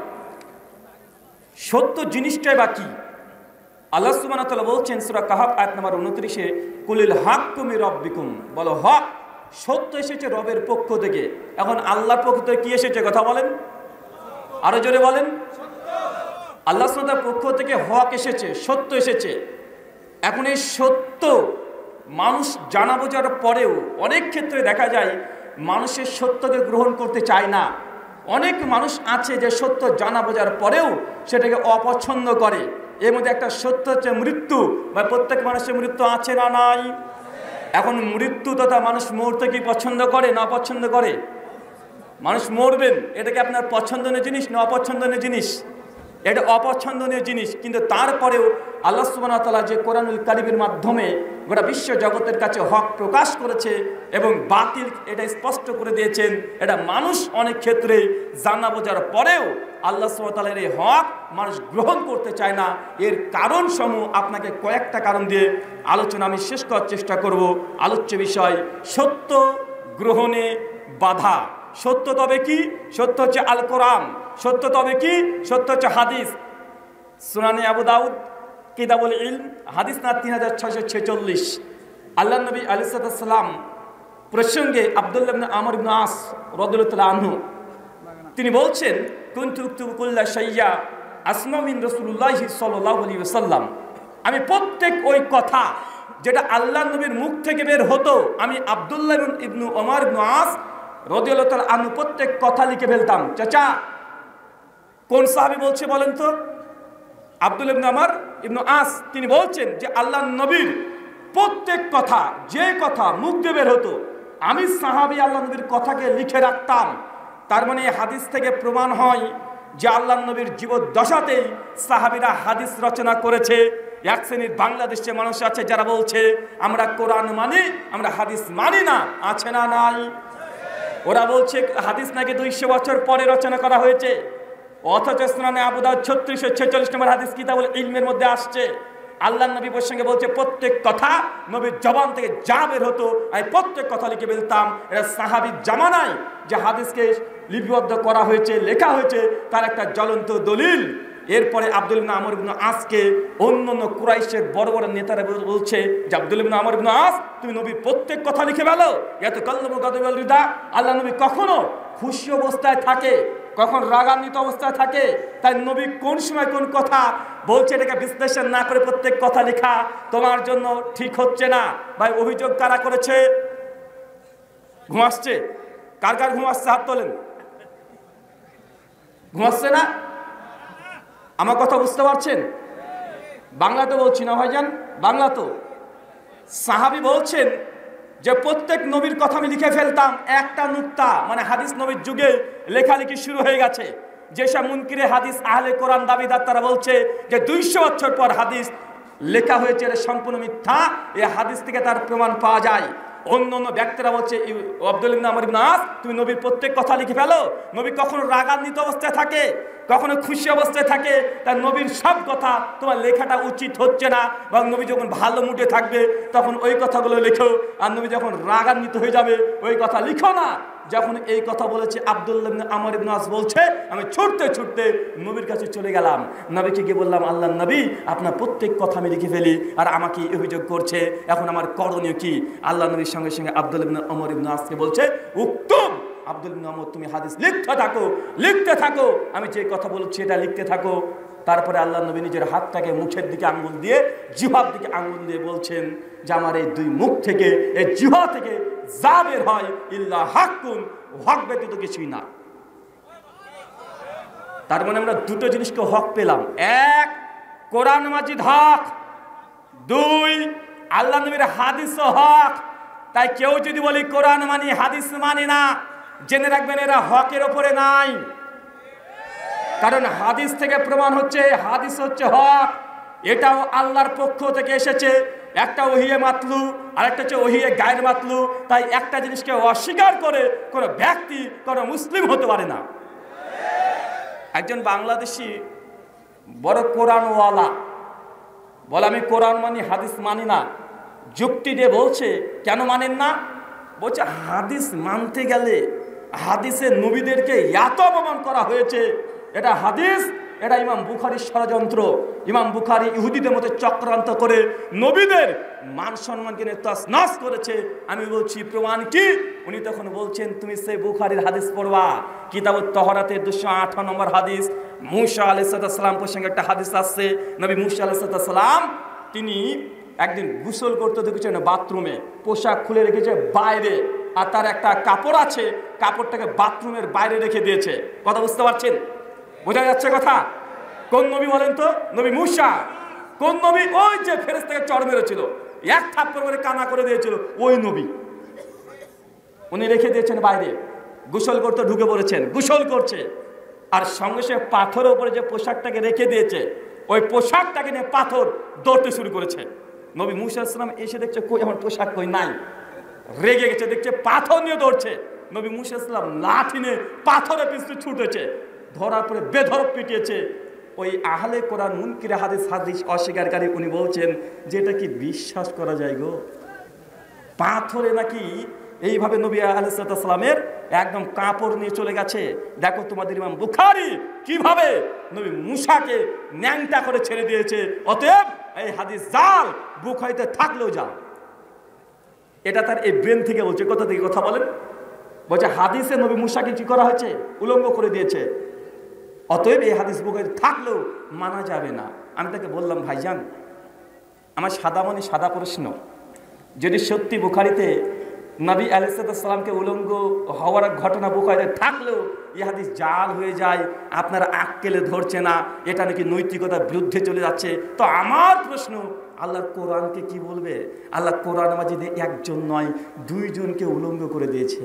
সত্য জিনিসটাই বা কি? আল্লাহ সুবহানাহু ওয়া তাআলা বলছেন সূরা কাহাফ আয়াত নম্বর উনত্রিশে, কুলিল হাক্কু মির রাব্বিকুম, বলো হক সত্য এসেছে রবের পক্ষ থেকে। এখন আল্লাহর পক্ষ থেকে কি এসেছে কথা বলেন, আরো জোরে বলেন। আল্লাহ সুবহানাহু ওয়া তাআলার পক্ষ থেকে হক এসেছে, সত্য এসেছে। এখন এই সত্য মানুষ জানা বোঝার পরেও অনেক ক্ষেত্রে দেখা যায় মানুষের সত্যকে গ্রহণ করতে চায় না। অনেক মানুষ আছে যে সত্য জানা বোঝার পরেও সেটাকে অপছন্দ করে। এর মধ্যে একটা সত্য হচ্ছে মৃত্যু, বা প্রত্যেক মানুষের মৃত্যু আছে না নাই? এখন মৃত্যু তথা মানুষ মরতে কি পছন্দ করে না অপছন্দ করে? মানুষ মরবেন, এটাকে আপনার পছন্দনীয় জিনিস না অপছন্দনীয় জিনিস? এটা অপছন্দনীয় জিনিস। কিন্তু তারপরেও আল্লাহ সুবহানাহু ওয়া তাআলা যে কোরআনুল কারীমের মাধ্যমে গোটা বিশ্ব জগতের কাছে হক প্রকাশ করেছে এবং বাতিল এটা স্পষ্ট করে দিয়েছেন, এটা মানুষ অনেক ক্ষেত্রে জানা বোঝার পরেও আল্লাহ সুবহানাহু ওয়া তাআলার এই হক মানুষ গ্রহণ করতে চায় না। এর কারণ সমূহ আপনাকে কয়েকটা কারণ দিয়ে আলোচনা আমি শেষ করার চেষ্টা করব। আলোচ্য বিষয় সত্য গ্রহণে বাধা। সত্য তবে কি? সত্য হচ্ছে আল কোরআন। সত্য তবে কি? সত্য হচ্ছে হাদিস। সুনানে আবু দাউদ কিতাবুল ইলম হাদিস না তিন হাজার ছয়শো ছেচল্লিশ। আল্লাহ নবী আলাইহিস সালাম প্রসঙ্গে আব্দুল্লাহ ইবনে আমর ইবনে আস রাদিয়াল্লাহু তাআলা আনহু তিনি বলছেন, কুনতু উকতুবু কুল্লা শাইয়া আসমা মিন রাসূলুল্লাহ সাল্লাল্লাহু আলাইহি ওয়াসাল্লাম, আমি প্রত্যেক ওই কথা যেটা আল্লাহ নবীর মুখ থেকে বের হতো আমি আব্দুল্লাহ ইবনে ওমর ইবনে আস রাদিয়াল্লাহু তাআলা আনহু প্রত্যেক কথা লিখে ফেলতাম। চাচা কোন সাহাবী বলছে বলেন তো? আব্দুল্লাহ ইবনে ওমর ইবনে আস তিনি বলছেন যে আল্লাহ নবীর প্রত্যেক কথা, যে কথা মুখ দিয়ে বের হতো আমি সাহাবী আল্লাহ নবীর কথাকে লিখে রাখতাম। তার মানে এই হাদিস থেকে প্রমাণ হয় যে আল্লাহ নবীর জীবদ্দশাতেই সাহাবীরা হাদিস রচনা করেছে। এক শ্রেণীর বাংলাদেশে মানুষ আছে যারা বলছে আমরা কোরআন মানি, আমরা হাদিস মানি না। আছে না নাই? ওরা বলছে হাদিস নাকি দুইশো বছর পরে রচনা করা হয়েছে, অথচ সুনানে আবু দাউদ ছত্রিশশো ছেচল্লিশ নম্বর হাদিস কিতাবুল ইলমের মধ্যে আসছে আল্লাহ নবী প্রসঙ্গে বলছে প্রত্যেক কথা নবীর জবান থেকে যা বের হতো আমি প্রত্যেক কথা লিখে ফেলতাম। এটা সাহাবীর জামানায় যে হাদিসকে লিপিবদ্ধ করা হয়েছে, লেখা হয়েছে, তার একটা জ্বলন্ত দলিল। এরপরে আব্দুল্লাহ ইবনে আমর ইবনে আসকে অন্য অন্য কুরাইশের বড় বড় নেতারা বলছে যে আব্দুল্লাহ ইবনে আমর ইবনে আস তুমি নবীর প্রত্যেক কথা লিখে ফেলো। এত কাল্লামু গাদাবাল রিদা, আল্লাহ নবী কখনো খুশি অবস্থায় থাকে, কখন রাগান্বিত অবস্থায় থাকে। তাই নবী কোন সময় কোন কথা বলছে এটাকে বিশ্লেষণ না করে প্রত্যেক কথা লেখা তোমার জন্য ঠিক হচ্ছে না। ভাই অভিযোগ কারা করেছে? ঘুমাচ্ছে? কার কার ঘুমাচ্ছে হাত তোলেন। ঘুমাচ্ছে না? আমার কথা বুঝতে পারছেন? বাংলা তো বলছি না ভাইজান, বাংলা তো। সাহাবী বলছেন যে প্রত্যেক নবীর কথা আমি লিখে ফেলতাম। একটা নুক্তা মানে হাদিস নবীর যুগে লেখালেখি শুরু হয়ে গেছে। যেসব মুনকিরে হাদিস আহলে কোরআন দাবিদার তারা বলছে যে দুইশো বছর পর হাদিস লেখা হয়েছে, এটা সম্পূর্ণ মিথ্যা। এই হাদিস থেকে তার প্রমাণ পাওয়া যায়। অন্য অন্য ব্যক্তিরা বলছে আব্দুল্লাহ ইবনে আমর ইবনে আস তুমি নবীর প্রত্যেক কথা লিখে ফেলো। নবী কখনো রাগান্বিত অবস্থায় থাকে, কখনো খুশি অবস্থায় থাকে, তার নবীর সব কথা তোমার লেখাটা উচিত হচ্ছে না। এবং নবী যখন ভালো মুডে থাকবে তখন ওই কথাগুলো লেখো, আর নবী যখন রাগান্বিত হয়ে যাবে ওই কথা লিখো না। যখন এই কথা বলেছে, আব্দুল্লাহ ইবনে আমর ইবনে আস বলছে, আমি ছুটতে ছুটতে নবীর কাছে চলে গেলাম। নবীকে গিয়ে বললাম, আল্লাহর নবী, আপনার প্রত্যেক কথা আমি লিখে ফেলি, আর আমাকে অভিযোগ করছে, এখন আমার করণীয় কি? আল্লাহ নবীর সঙ্গে সঙ্গে আব্দুল্লাহ ইবনে আমর ইবনে আসকে বলছে, উত্তম আব্দুল ইবনে আমর, তুমি হাদিস লিখতে থাকো, লিখতে থাকো, আমি যে কথা বলছি এটা লিখতে থাকো। তারপরে আল্লাহ নবী নিজের হাতটাকে মুখের দিকে আঙ্গুল দিয়ে, জিহ্বার দিকে আঙ্গুল দিয়ে বলছেন যে আমার এই দুই মুখ থেকে, এই জিহ্বা থেকে যা বের হয় ইল্লা হাক্কুন, হক ব্যতীত কিছুই না। তার মানে আমরা দুটো জিনিসকে হক পেলাম। এক, কোরআন মাজিদ হক। দুই, আল্লাহ নবীর হাদিস হক। তাই কেউ যদি বলি কোরআন মানি হাদিস মানি না, জেনে রাখবেন এরা হকের ওপরে নাই। কারণ হাদিস থেকে প্রমাণ হচ্ছে হাদিস হচ্ছে হক, এটাও আল্লাহর পক্ষ থেকে এসেছে। একটা ওহিয়ে মাতলু আর একটা হচ্ছে ওহিয়ে গায়ের মাতলু। তাই একটা জিনিসকে অস্বীকার করে কোনো ব্যক্তি কোনো মুসলিম হতে পারে না। একজন বাংলাদেশি বড় কোরআনওয়ালা বলে, আমি কোরআন মানি হাদিস মানি না। যুক্তি দিয়ে বলছে, কেন মানেন না? বলছে, হাদিস মানতে গেলে হাদিসে নবীদেরকে এত অপমান করা হয়েছে, এটা হাদিস, এটা ইমাম বুখারীর ষড়যন্ত্র। ইমাম বুখারী ইহুদিদের মতো চক্রান্ত করে নবীদের মান সম্মানকে তছনছ করেছে। আমি বলছি প্রমাণ কি? উনি তখন বলছেন, তুমি সেই বুখারীর হাদিস পড়বা, কিতাবুত তহরাতের দুশো আট নম্বর হাদিস। মূসা আলাইহিস সালাম প্রসঙ্গে একটা হাদিস আসছে। নবী মূসা আলাইহিস সালাম তিনি একদিন গোসল করতে দেখেছেন বাথরুমে, পোশাক খুলে রেখেছে বাইরে, আর তার একটা কাপড় আছে, কাপড়টাকে বাথরুমের বাইরে রেখে দিয়েছে। কথা বুঝতে পারছেন? বোঝা যাচ্ছে কথা? কোন নবী বলেন তো? নবী মূসা। কোন নবী? ওই যে ফেরেশতাকে চড় মেরেছিল, এক থাপ্পড় করে কানা করে দিয়েছিল, ওই নবী। উনি রেখে দিয়েছেন বাইরে, গোসল করতে ঢুকে পড়েছেন, গোসল করছে, আর সঙ্গে সঙ্গে পাথরের উপরে যে পোশাকটাকে রেখে দিয়েছে, ওই পোশাকটাকে নিয়ে পাথর দৌড়তে শুরু করেছে। নবী মূসা আলাইহিস সালাম এসে দেখছে, কই আমার পোশাক, কই নাই। রেগে গেছে, দেখছে পাথর নিয়ে দৌড়ছে। নবী মূসা আলাইহিস সালাম লাঠি নিয়ে পাথরের পিছনে ছুটেছে, ধরার পরে বেধড়ক পিটিয়েছে। ওই আহলে কোরআন মুনকিরে হাদিস হাদিস অস্বীকারী উনি বলছেন যে এটা কি বিশ্বাস করা যায় গো? পাথরে নাকি এইভাবে নবী আলাইহিস সালামের একদম কাপড় নিয়ে চলে গেছে। দেখো তোমাদের ইমাম বুখারী কিভাবে নবী মূসাকে ন্যাংটা করে ছেড়ে দিয়েছে। অতএব এই হাদিস জাল, বুখারীতে থাকলেও জাল। এটা তার এই ব্রেন থেকে বলছে। কোথা থেকে কথা বলেন? বলছে হাদিসে নবী মূসাকে কি করা হয়েছে? উলঙ্গ করে দিয়েছে। অতএব এই হাদিস বুখারীতে থাকলেও মানা যাবে না। আমি তাকে বললাম, ভাইজান, আমার সাদা মনে সাদা প্রশ্ন, যদি সত্যি বুখারীতে নবী আলাইহিস সালামকে উলঙ্গ হওয়ার ঘটনা বুখারীতে থাকলেও এই হাদিস জাল হয়ে যায়, আপনারা আক্কেলে ধরছে না, এটা নাকি নৈতিকতার বিরুদ্ধে চলে যাচ্ছে, তো আমার প্রশ্ন, আল্লাহর কোরআনকে কি বলবে? আল্লাহ কোরআন মাজিদে একজন নয়, দুইজনকে উলঙ্গ করে দিয়েছে।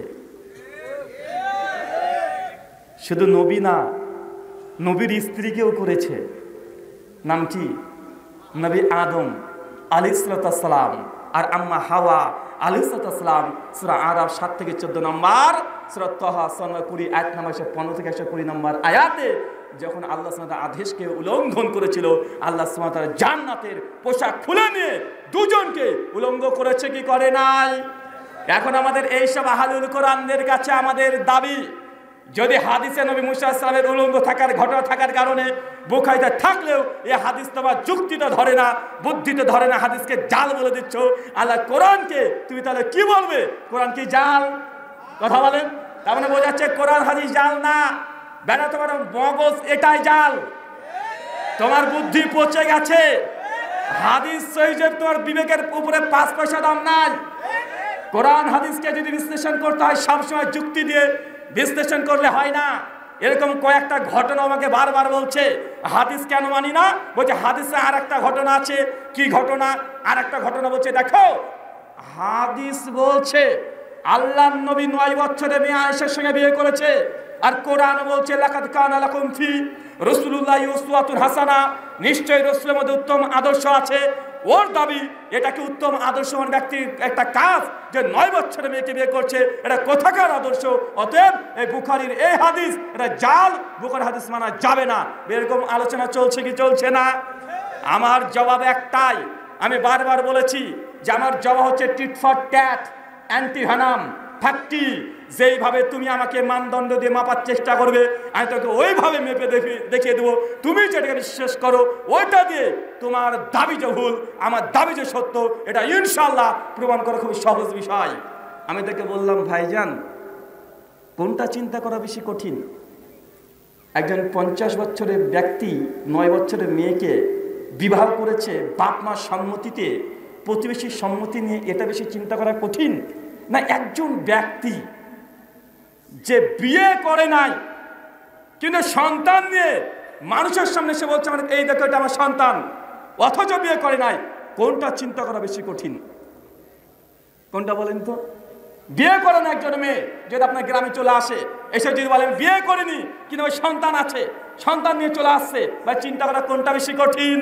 শুধু নবী না, নবীর স্ত্রীকেও করেছে। নাম কি? নবী আদম আলাইহিস সালাম আর আম্মা হাওয়া আলাইহিস সালাম। সূরা আরাফ সাত থেকে চোদ্দ নম্বর, সূরা তাহা কুড়ি আয়াত নম্বর পনেরো থেকে একশো কুড়ি নম্বর আয়াতে যখন আল্লাহ সুবহানাহু ওয়া তাআলা আদেশকে উল্লঙ্ঘন করেছিল, আল্লাহ সুবহানাহু ওয়া তাআলা জান্নাতের পোশাক খুলে নিয়ে দুজনকে উলঙ্গ করেছে কি করে নাই? এখন আমাদের এইসব আহলুল কোরআনদের কাছে আমাদের দাবি, যদি হাদিসে নবী মূসা আলাইহিস সালামের উলঙ্গ থাকার ঘটনা থাকার কারণে বুখারীতে থাকলেও এই হাদিস তোমার যুক্তিতে ধরে না, বুদ্ধিতে ধরে না, হাদিসকে জাল বলে দিচ্ছ, আল্লাহ কোরআনকে তুমি তাহলে কি বলবে? কোরআন কি জাল? কথা বলেন। তার মানে বোঝা যাচ্ছে কোরআন হাদিস জাল না, বেটা তোমার মগজ এটাই জাল, তোমার বুদ্ধি পচে গেছে। হাদিস সহিহ, তোমার বিবেকের উপরে পাঁচ পয়সা দাম নাই। কোরআন হাদিসকে যদি বিশ্লেষণ করতে হয় সবসময় যুক্তি দিয়ে বিশ্লেষণ করলে হয় না। এরকম কয়েকটা ঘটনা আমাকে বারবার বলছে হাদিস কেন মানি না, বলছে হাদিসে আর একটা ঘটনা আছে। কি ঘটনা? আর একটা ঘটনা বলছে, দেখো হাদিস বলছে আল্লাহর নবী নয় বছরে মেয়ে আয়েশার সঙ্গে বিয়ে করেছে, আর কোরআন বলছে লাকাদ কানা লাকুম ফি রাসূলিল্লাহি উসওয়াতুন হাসানা, নিশ্চয়ই রাসূলের মধ্যে উত্তম আদর্শ আছে। ওর দাবি এটা কি উত্তম আদর্শবান ব্যক্তির একটা কাজ যে নয় বছরের মেয়েকে বিয়ে করছে? এটা কোথাকার আদর্শ? অতএব এই বুখারীর এই হাদিস এটা জাল, বুখারী হাদিস মানা যাবে না। এরকম আলোচনা চলছে কি চলছে না? আমার জবাব একটাই, আমি বারবার বলেছি যে আমার জবাব হচ্ছে tit for tat, anti venom, ফ্যাক্টি। যেইভাবে তুমি আমাকে মানদণ্ড দিয়ে মাপার চেষ্টা করবে আমি তোকে ওইভাবে মেপে দেখিয়ে দেবো, তুমি যেটাকে বিশ্বাস করো ওইটা দিয়ে তোমার দাবি যে ভুল আমার দাবি যে সত্য এটা ইনশাআল্লাহ প্রমাণ করা খুব সহজ বিষয়। আমি তাকে বললাম, ভাইজান কোনটা চিন্তা করা বেশি কঠিন? একজন পঞ্চাশ বছরের ব্যক্তি নয় বছরের মেয়েকে বিবাহ করেছে বাপ মার সম্মতিতে, প্রতিবেশীর সম্মতি নিয়ে, এটা বেশি চিন্তা করা কঠিন না একজন ব্যক্তি যে বিয়ে করে নাই কিন্তু সন্তান নিয়ে মানুষের সামনে এসে বলছে মানে এই দেখো এটা আমার সন্তান, অথচ বিয়ে করে নাই, কোনটা চিন্তা করা বেশি কঠিন? কোনটা বলেন তো? বিয়ে করেন একজন মেয়ে যদি আপনার গ্রামে চলে আসে, এসে যদি বলেন বিয়ে করেনি কিন্তু ওই সন্তান আছে, সন্তান নিয়ে চলে আসছে, বা চিন্তা করা কোনটা বেশি কঠিন?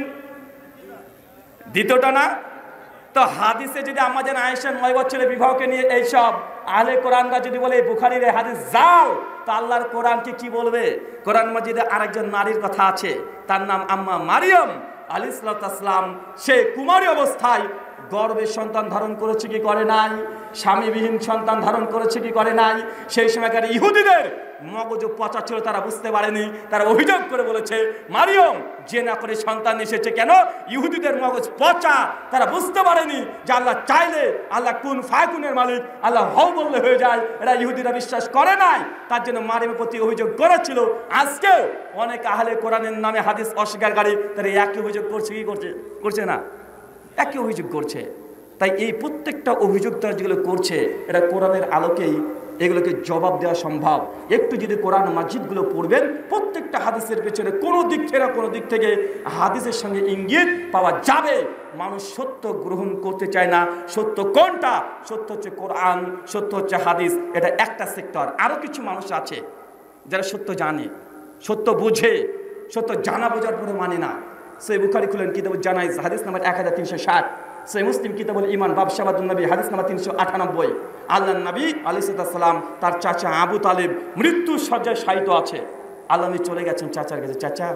দ্বিতীয়টা না? তো হাদিসে যদি আমাদের আয়েশা নয় বছরের বিবাহকে নিয়ে এইসব আহলে কোরআনরা যদি বলে বুখারীর এই হাদিস জাল, তা আল্লাহর কোরআনকে কি বলবে? কোরআন মাজিদে আরেকজন নারীর কথা আছে, তার নাম আম্মা মারিয়াম আলাইহিস সালাম। সে কুমারী অবস্থায় গর্ভে সন্তান ধারণ করেছে কি করে নাই? স্বামীবিহীন সন্তান ধারণ করেছে কি করে নাই? সেই সময়কার ইহুদিদের মগজ পচা ছিল, তারা বুঝতে পারেনি, তারা অভিযোগ করে বলেছে মারিয়ম জেনা করে সন্তান এসেছে। কেন? ইহুদিদের মগজ পচা, তারা বুঝতে পারেনি যে আল্লাহ চাইলে আল্লাহ কুন ফায়াকুনের মালিক, আল্লাহ হও বললে হয়ে যায়, এরা ইহুদিরা বিশ্বাস করে নাই, তার জন্য মারিয়মের প্রতি অভিযোগ করেছিল। আজকেও অনেক আহলে কোরআনের নামে হাদিস অস্বীকারী তারা একই অভিযোগ করছে, কি করছে? করছে না? একই অভিযোগ করছে। তাই এই প্রত্যেকটা অভিযোগ তারা যেগুলো করছে এটা কোরআনের আলোকেই এগুলোকে জবাব দেওয়া সম্ভব। একটু যদি কোরআন মাজিদগুলো পড়বেন, প্রত্যেকটা হাদিসের পেছনে কোনো দিক থেকে কোনো দিক থেকে হাদিসের সঙ্গে ইঙ্গিত পাওয়া যাবে। মানুষ সত্য গ্রহণ করতে চায় না। সত্য কোনটা? সত্য হচ্ছে কোরআন, সত্য হচ্ছে হাদিস। এটা একটা সেক্টর। আরও কিছু মানুষ আছে যারা সত্য জানে, সত্য বুঝে, সত্য জানা বোঝার পরে মানে না। সহিহ বুখারী খুলেন কিতাবুল জানাইজ হাদিস নাম্বার এক হাজার তিনশো ষাট, সহিহ মুসলিম কিতাবুল ঈমান বাব শাহাদাতুন নবী হাদিস নাম্বার তিনশো আটানব্বই। আল্লাহর নবী আলাইহিস সালাম তার চাচা আবু তালেব মৃত্যুর শয্যায় শায়িত আছে। আল্লাহ নবী চলে গেছেন চাচার কাছে, চাচা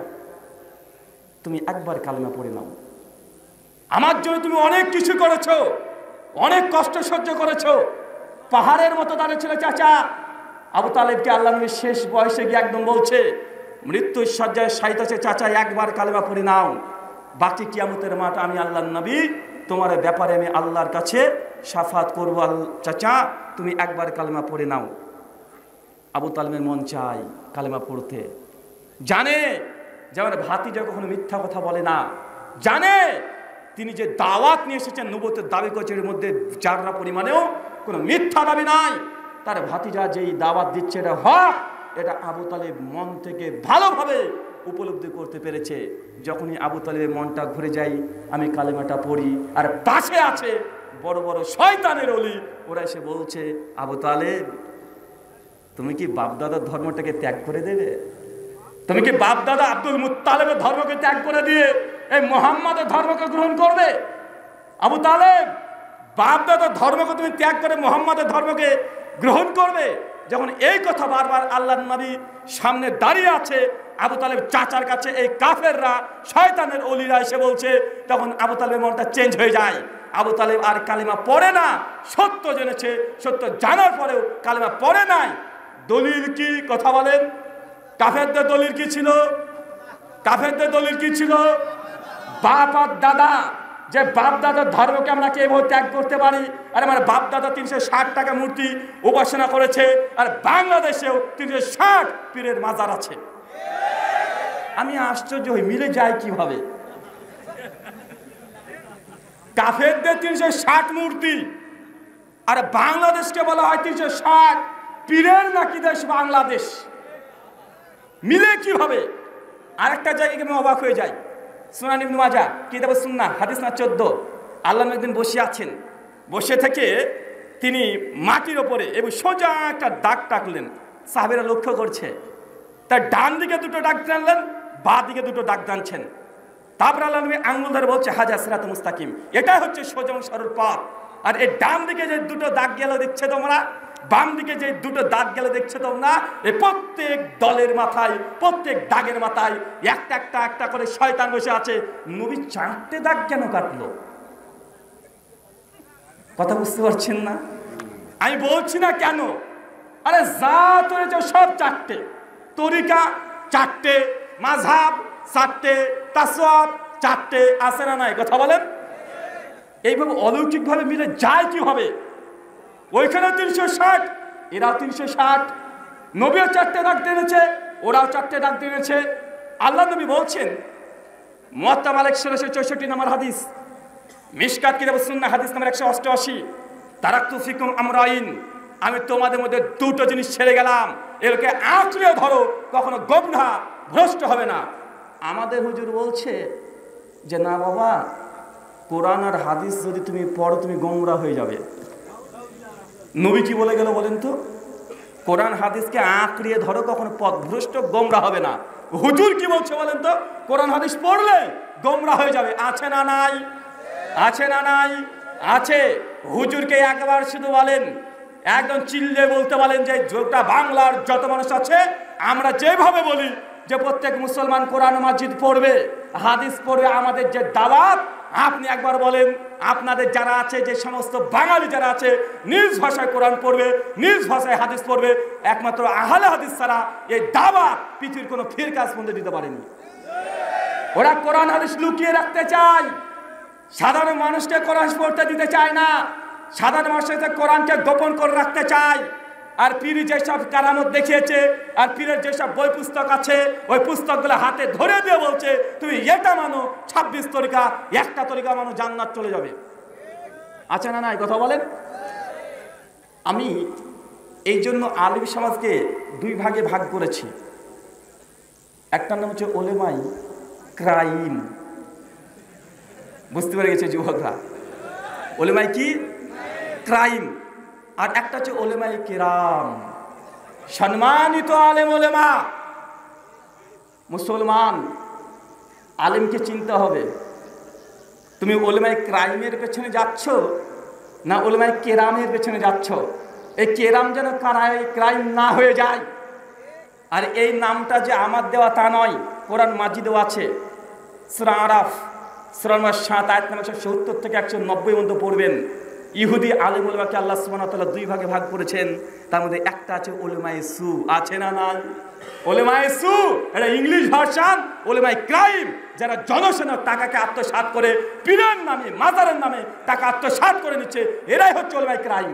তুমি একবার কালেমা পড়ে নাও, আমার জন্য তুমি অনেক কিছু করেছো, অনেক কষ্ট সহ্য করেছো, পাহাড়ের মতো দাঁড়িয়েছিল চাচা। আবু তালেবকে আল্লাহ নবী শেষ বয়সে গিয়ে একদম বলছে মৃত্যুর শয্যায় শায়িত আছে, চাচা একবার কালেমা পড়ে নাও, বাকি কিয়ামতের মাঠ আমি আল্লাহর নবী তোমার ব্যাপারে আমি আল্লাহর কাছে শাফাত করবো, চাচা তুমি একবার কালেমা পড়ে নাও। আবু তালেবের মন চাই কালেমা পড়তে, জানে যে আমার ভাতিজা কখনো মিথ্যা কথা বলে না, জানে তিনি যে দাওয়াত নিয়ে এসেছেন নবুয়তের দাবি করছে এর মধ্যে যারা পরিমাণেও কোনো মিথ্যা দাবি নাই, তার ভাতিজা যেই দাওয়াত দিচ্ছে এটা হক, এটা আবু তালেব মন থেকে ভালোভাবে উপলব্ধি করতে পেরেছে। যখনই আবু তালেবের মনটা ঘুরে যায় আমি কালেমাটা পড়ি, আর পাশে আছে বড় বড় শয়তানের ওলি, ওরা এসে বলছে আবু তালেব তুমি কি বাপদাদার ধর্মটাকে ত্যাগ করে দেবে? তুমি কি বাপদাদা আব্দুল মুত্তালিবের ধর্মকে ত্যাগ করে দিয়ে এই মুহাম্মাদের ধর্মকে গ্রহণ করবে? আবু তালেব বাপদাদার ধর্মকে তুমি ত্যাগ করে মুহাম্মাদের ধর্মকে গ্রহণ করবে? যখন এই কথা বারবার আল্লাহর নবী সামনে দাঁড়িয়ে আছে, আবু তালেব চাচার কাছে এই কাফেররা শয়তানের ওলিরা এসে বলছে, তখন আবু তালেবের মনটা চেঞ্জ হয়ে যায়। আবু তালেব আর কালেমা পড়ে না, সত্য জেনেছে, সত্য জানার পরেও কালেমা পড়ে নাই। দলিল কি? কথা বলেন। কাফেরদের দলিল কি ছিল? কাফেরদের দলিল কি ছিল? বাপ আর দাদা, যে বাপ দাদার ধর্মকে আমরা কি এভাবে ত্যাগ করতে পারি? আর আমার বাপ দাদা তিনশো ষাট টাকা মূর্তি উপাসনা করেছে, আর বাংলাদেশেও তিনশো ষাট পীরের মাজার আছে। আমি আশ্চর্য হই, মিলে যায় কিভাবে? কাফেরদের তিনশো ষাট মূর্তি, আর বাংলাদেশকে বলা হয় তিনশো ষাট পীরের নাকি দেশ বাংলাদেশ, মিলে কিভাবে? আরেকটা জায়গায় আমি অবাক হয়ে যাই, সুনান ইবনে মাজাহ কিতাব সুন্নাহ হাদিস না চোদ্দ। আল্লাহ একদিন বসে আছেন, বসে থেকে তিনি মাটির ওপরে এবং সোজা একটা দাগ টাকলেন, সাহাবীরা লক্ষ্য করছে। তার ডান দিকে দুটো দাগ টানলেন, বাঁ দিকে দুটো দাগ টানছেন। তারপর আল্লাহ নবী আঙ্গুল ধরে বলছে হাজা সিরাত মুস্তাকিম, এটাই হচ্ছে সোজা সরল পথ। আর এই ডান দিকে যে দুটো দাগ গেল দেখছে তোমরা, বাম দিকে যে দুটো দাগ গেল দেখছো তোমরা, এই প্রত্যেক দলের মাথায়, প্রত্যেক দাগের মাথায় একটা একটা একটা করে শয়তান বসে আছে। নবী চারটে দাগ কেন কাটলো? কথা বুঝতে পারছেন না? আমি বলছি না কেন, আরে যা চলেছে সব চারটে, তরিকা চারটে, মাযহাব চারটে, তাসওয়াব চারটে, আছে না নাই কথা বলেন? এইভাবে অলৌকিকভাবে মিলে যায় কিভাবে? ওইখানে তিনশো ষাট, এরাও তিনশো ষাট, নবীও চারটে ডাক দিয়েছে, ওরাও চারটে ডাক দিয়েছে। আল্লাহ নবী বলছেন, মুয়াত্তা মালিক ষোলোশো চৌষট্টি নম্বর হাদিস, মিশকাত কিতাব সুন্নাহ হাদিস নম্বর একশো অষ্টআশি, তারাক্তু ফিকুম আমরাইন, আমি তোমাদের মধ্যে দুটো জিনিস ছেড়ে গেলাম, এরকে আঁকড়ে ধরো, কখনো গোমরাহ ভ্রষ্ট হবে না। আমাদের হুজুর বলছে যে না বাবা, কোরআন আর হাদিস যদি তুমি পড়ো তুমি গোমরাহ হয়ে যাবে। নবী কি বলে গেল বলেন তো? কোরআন হাদিসকে আঁকড়িয়ে ধরো, কখনো পথভ্রষ্ট গোমরাহ হবে না। হুজুর কি বলছে বলেন তো? কোরআন হাদিস পড়লে গোমরাহ হয়ে যাবে। আছে না নাই? আছে না নাই? আছে। হুজুরকে একবার শুধু বলেন, একদম চিল্লে বলতে বলেন যে গোটা বাংলার যত মানুষ আছে, আমরা যেভাবে বলি যে প্রত্যেক মুসলমান কোরআন মাজিদ পড়বে, হাদিস পড়বে, আমাদের যে দাওয়াত, আপনি একবার বলেন আপনাদের যারা আছে, যে সমস্ত বাঙালি যারা আছে, নিজ ভাষায় কোরআন পড়বে, নিজ ভাষায় হাদিস পড়বে, একমাত্র আহলে হাদিস ছাড়া এই দাওয়াত পৃথিবীর কোনো ফিরকা পর্যন্ত দিতে পারেনি। ওরা কোরআন হাদিস লুকিয়ে রাখতে চায়, সাধারণ মানুষকে কোরআন পড়তে দিতে চায় না, সাধারণ মানুষের কোরআনকে গোপন করে রাখতে চায়। আর পীর যেসব কারামত দেখিয়েছে, আর পীরের যেসব বই পুস্তক আছে, ওই পুস্তকগুলো হাতে ধরে দিয়ে বলছে তুমি এটা মানো, ছাব্বিশ তরিকা, একটা তরিকা মানো, জান্নাত চলে যাবে। আছে না নাই কথা বলেন? আমি এই জন্য আলিম সমাজকে দুই ভাগে ভাগ করেছি। একটার নাম হচ্ছে ওলেমাই ক্রাইম, বুঝতে পেরে গেছে যুবকরা? ওলেমাই কি? ক্রাইম। আর একটা হচ্ছে ওলেমাই কিরাম, সম্মানিত আলেম ওলেমা। মুসলমান আলেমকে চিনতে হবে, তুমি ওলেমাই ক্রাইমের পেছনে যাচ্ছ না ওলেমাই কেরামের পেছনে যাচ্ছ। এই কেরাম যেন ক্রাইম না হয়ে যায়। আর এই নামটা যে আমার দেওয়া তা নয়, কোরআন মাজিদেও আছে। সূরা আরাফ সূরা নম্বর সাত আয়াত নম্বর একশো সত্তর থেকে একশো নব্বই পর্যন্ত পড়বেন। ইহুদি আলেম ওলেমাকে আল্লাহ সুবহানাহু ওয়া তাআলা দুই ভাগে ভাগ করেছেন। তার মধ্যে একটা আছে ওলেমায়ে সু, আছে না নাই? ওলেমায়ে সু এটা ইংলিশ ভার্সন, ওলেমায়ে ক্রাইম যারা জনসেনার টাকাকে আত্মসাৎ করে, পীরের নামে মাজারের নামে টাকা আত্মসাৎ করে নিচ্ছে, এরাই হচ্ছে ওলেমায়ে ক্রাইম।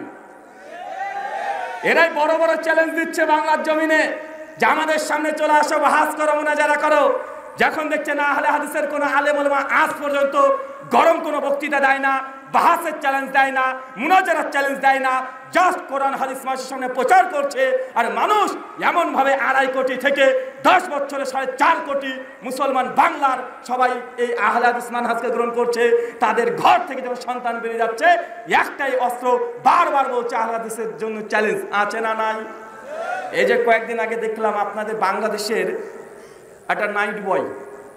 এরাই বড় বড় চ্যালেঞ্জ দিচ্ছে বাংলার জমিনে যে আমাদের সামনে চলে আসো, বাহাস করো, মুনাজারা করো। যখন দেখছে না আহলে হাদিসের কোনো আলেম ওলেমা আজ পর্যন্ত গরম কোনো বক্তৃতা দেয় না, বাহাসের চ্যালেঞ্জ দেয় না, মুনাজারার চ্যালেঞ্জ দেয় না, জাস্ট কোরআন হাদিস মানুষের সামনে প্রচার করছে। আর মানুষ এমনভাবে আড়াই কোটি থেকে দশ বছরে সাড়ে চার কোটি মুসলমান বাংলার সবাই এই আহলে হাদিস মানহাজকে গ্রহণ করছে। তাদের ঘর থেকে যখন সন্তান বেরিয়ে যাচ্ছে, একটাই অস্ত্র বারবার বলছে আহলে হাদিসের জন্য চ্যালেঞ্জ। আছে না নাই? এই যে কয়েকদিন আগে দেখলাম আপনাদের বাংলাদেশের একটা নাইট বয়,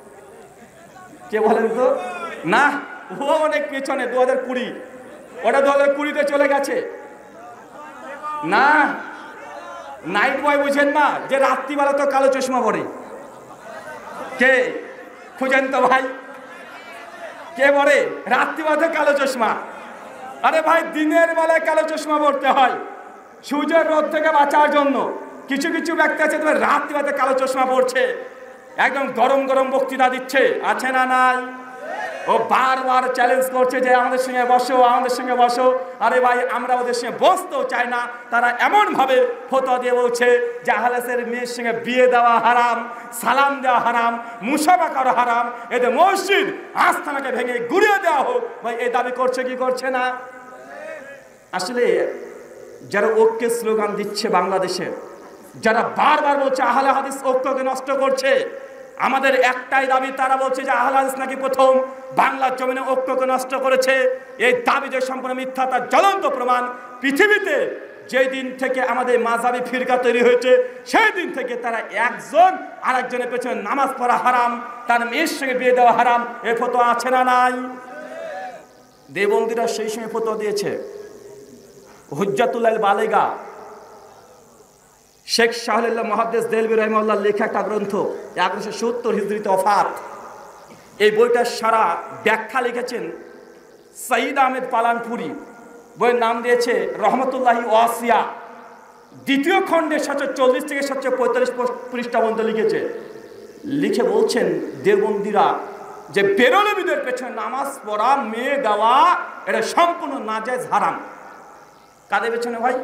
কে বলেন তো? না, ও অনেক পেছনে, দু হাজার কুড়ি, ওটা দু হাজার কুড়িতে চলে গেছে। না, নাইট বয় বুঝেন না, যে রাত্রিবেলা তো কালো চশমা পরে। কে খুঁজেন তো ভাই, কে পরে রাত্রিবেলা তো কালো চশমা? আরে ভাই, দিনের বেলায় কালো চশমা পরতে হয় সূর্যের রোদ থেকে বাঁচার জন্য। কিছু কিছু ব্যক্তি আছে তোমার রাত্রিবেলাতে কালো চশমা পড়ছে, একদম গরম গরম বক্তৃতা দিচ্ছে। আছে না নাই? ও বারবার চ্যালেঞ্জ করছে যে আমাদের সঙ্গে বসো, আমাদের সঙ্গে বসো। আরে ভাই, আমরা ওদের সঙ্গে বসতেও চাই না। তারা এমনভাবে ফতোয়া দিয়ে বলছে যে আহলেসের মেয়ের সঙ্গে বিয়ে দেওয়া হারাম, সালাম দেওয়া হারাম, মুসাফা করা হারাম, এতে মসজিদ আস্থানাকে ভেঙে গুড়িয়ে দেওয়া হোক। ভাই, এই দাবি করছে কি করছে না? আসলে যারা ঐক্যের স্লোগান দিচ্ছে বাংলাদেশে, যারা বারবার বলছে আহলে হাদিস ঐক্যকে নষ্ট করছে, আমাদের একটাই দাবি, তারা বলছে যে আহলে হাদিস নাকি প্রথম বাংলার জমিনে ঐক্যকে নষ্ট করেছে। এই দাবি যে সম্পূর্ণ মিথ্যা, তার জ্বলন্ত প্রমাণ পৃথিবীতে যেই দিন থেকে আমাদের মাযহাবি ফিরকা তৈরি হয়েছে, সেই দিন থেকে তারা একজন আরেকজনের পেছনে নামাজ পড়া হারাম, তার মেয়ের সঙ্গে বিয়ে দেওয়া হারাম। এ ফতোয়া আছে না নাই? দেবন্দীরা সেই সময় ফতোয়া দিয়েছে। হুজ্জাতুল বালেগা শেখ শাহুল্লাহ মুহাদ্দিস দেলবি রাহিমাহুল্লাহ লেখা একটা গ্রন্থ, এগারোশো সত্তর হিজরিতে ওফাত। এই বইটার সারা ব্যাখ্যা লিখেছেন সঈদ আহমেদ পালানপুরি। বইয়ের নাম দিয়েছে রহমতুল্লাহি ওয়াসিয়া। দ্বিতীয় খণ্ডে সাতশো চল্লিশ থেকে সাতশো পঁয়তাল্লিশ পৃষ্ঠা পর্যন্ত লিখেছে। লিখে বলছেন দেওবন্দিরা যে বেরলবীদের পেছনে নামাজ পড়া, মেয়ে দেওয়া এটা সম্পূর্ণ নাজায়েজ, হারাম। কাদের পেছনে ভাই?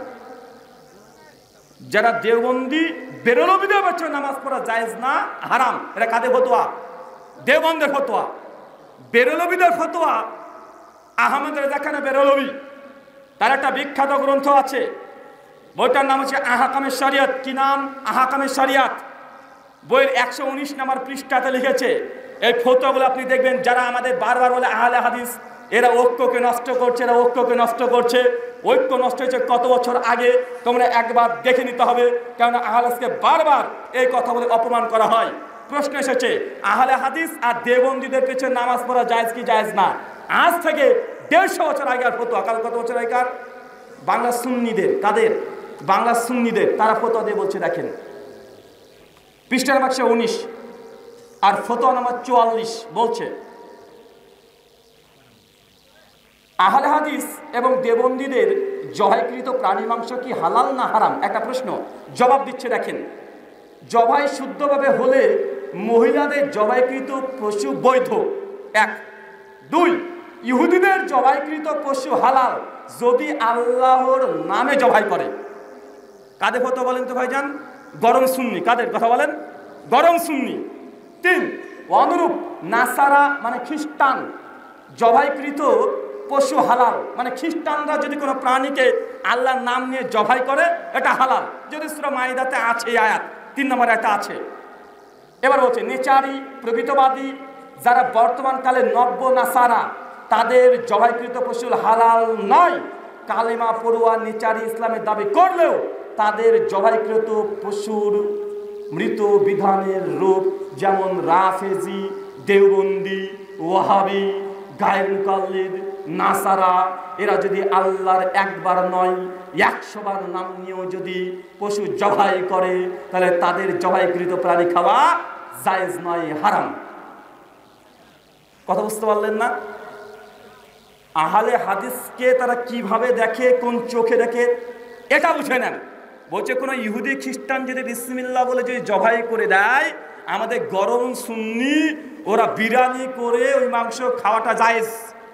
যারা দেওবন্দি বেরলবীদের পেছনে নামাজ পড়া জায়েজ না, হারাম, এটা কাদের ফতোয়া? দেওবন্দের ফতোয়া। বেরলবীদের ফতোয়া আহমদ রেজা খান বেরলবী, তার একটা বিখ্যাত গ্রন্থ আছে, বইটার নাম হচ্ছে আহকামের শরিয়ত। কি নাম? আহকামের শরিয়ত। বইয়ের একশো উনিশ নম্বর পৃষ্ঠাতে লিখেছে। এই ফতোয়াগুলো আপনি দেখবেন, যারা আমাদের বারবার বলে আহলে হাদিস এরা ঐক্যকে নষ্ট করছে, এরা ঐক্যকে নষ্ট করছে। ঐক্য নষ্ট হয়েছে কত বছর আগে, তোমরা একবার দেখে নিতে হবে, কেননা আহলে হাদিসকে বারবার এই কথা বলে অপমান করা হয়। প্রশ্ন এসেছে আহলে হাদিস আর দেওবন্দীদের পেছনে নামাজ পড়া জায়েজ কি জায়েজ না? আজ থেকে দেড়শো বছর আগে আর ফতোয়া, কাল কত বছর আগেকার? বাংলা সুন্নিদের, কাদের? বাংলা সুন্নিদের, তারা ফতোয়া দিয়ে বলছে, দেখেন পৃষ্ঠা নাম্বার একশো উনিশ আর ফতোয়া নাম্বার চুয়াল্লিশ বলছে আহলে হাদিস এবং দেওবন্দীদের জবাইকৃত প্রাণী মাংস কি হালাল না হারাম? একটা প্রশ্ন, জবাব দিচ্ছে দেখেন। জবাই শুদ্ধভাবে হলে মহিলাদের জবাইকৃত পশু বৈধ, এক। দুই, ইহুদিদের জবাইকৃত পশু হালাল যদি আল্লাহর নামে জবাই করে। কাদের ফতোয়া বলেন তো ভাইজান? গরম সুন্নি। কাদের কথা বলেন? গরম সুন্নি। তিন, অনুরূপ নাসারা মানে খ্রিস্টান জবাইকৃত পশু হালাল, মানে খ্রিস্টানরা যদি কোনো প্রাণীকে আল্লাহর নাম নিয়ে জবাই করে এটা হালাল, যদি সূরা মাইদাতে আছে আয়াত, তিন নম্বর একটা আছে। এবার বলছে নেচারি প্রকৃতবাদী যারা বর্তমানকালে নব্য নাসারা, তাদের জবাইকৃত পশু হালাল নয়। কালেমা পড়ুয়া নেচারি ইসলামের দাবি করলেও তাদের জবাইকৃত পশুর মৃত বিধানের রূপ, যেমন রাফেজি, দেওবন্দি, ওয়াহাবি, গায়ের মুকাল্লিদ, নাসারা, এরা যদি আল্লাহর একবার নয় একশো বার নাম নিয়েও যদি পশু জবাই করে, তাহলে তাদের জবাইকৃত প্রাণী খাওয়া জায়েজ নয়, হারাম। কথা বুঝতে পারলেন না? আহলে হাদিসকে তারা কিভাবে দেখে, কোন চোখে দেখে, এটা বুঝে নেন। বলছে কোনো ইহুদি খ্রিস্টান যদি বিসমিল্লাহ বলে যদি জবাই করে দেয়, আমাদের গরম সুন্নি ওরা বিরিয়ানি করে ওই মাংস খাওয়াটা জায়েজ।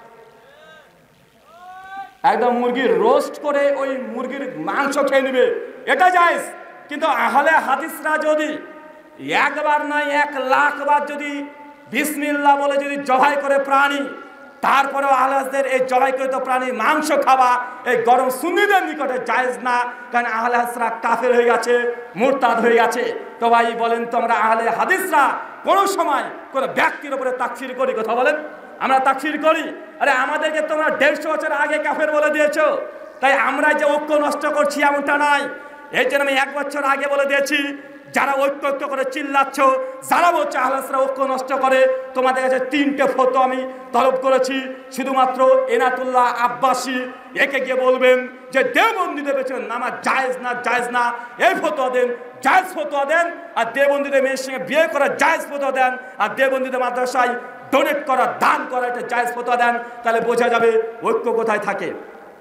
একদম মুরগির রোস্ট করে ওই মুরগির মাংস খেয়ে নেবে, এটা জায়েজ। কিন্তু আহলে হাদিসরা যদি একবার নয় এক লাখ বার যদি বিসমিল্লাহ বলে যদি জবাই করে প্রাণী, তারপরেও আহলে হাদিসদের এই জবাইকৃত প্রাণীর মাংস খাওয়া এই গরম সুন্নিদের নিকটে জায়েজ না, কারণ আহলে হাদিসরা কাফের হয়ে গেছে, মুরতাদ হয়ে গেছে। তো ভাই বলেন তো, আমরা আহলে হাদিসরা কোনো সময় কোনো ব্যক্তির উপরে তাকফির করি? কথা বলেন, আমরা তাকফির করি? আরে আমাদেরকে তোমরা দেড়শো বছর আগে কাফের বলে দিয়েছো, তাই আমরা যে ঐক্য নষ্ট করছি এমনটা নয়। এই জন্য আমি এক বছর আগে বলে দিয়েছি, যারা ঐক্য ঐক্য করে চিল্লাচ্ছ, যারা বলছে আহলে হাদিসরা ঐক্য নষ্ট করে, তোমাদের কাছে তিনটে ফতোয়া আমি তলব করেছি। শুধুমাত্র এনাতুল্লাহ আব্বাসী একে গিয়ে বলবেন যে দেওবন্দীদের পেছনে নামাজ জায়েজ না, জায়েজ না, এই ফতোয়া দেন, জায়েজ ফতোয়া দেন। আর দেওবন্দীদের মেয়ের সঙ্গে বিয়ে করা জায়েজ ফতোয়া দেন। আর দেওবন্দীদের মাদ্রাসায় ডোনেট করা, দান করা, এটা জায়েজ ফতোয়া দেন। তাহলে বোঝা যাবে ঐক্য কোথায় থাকে।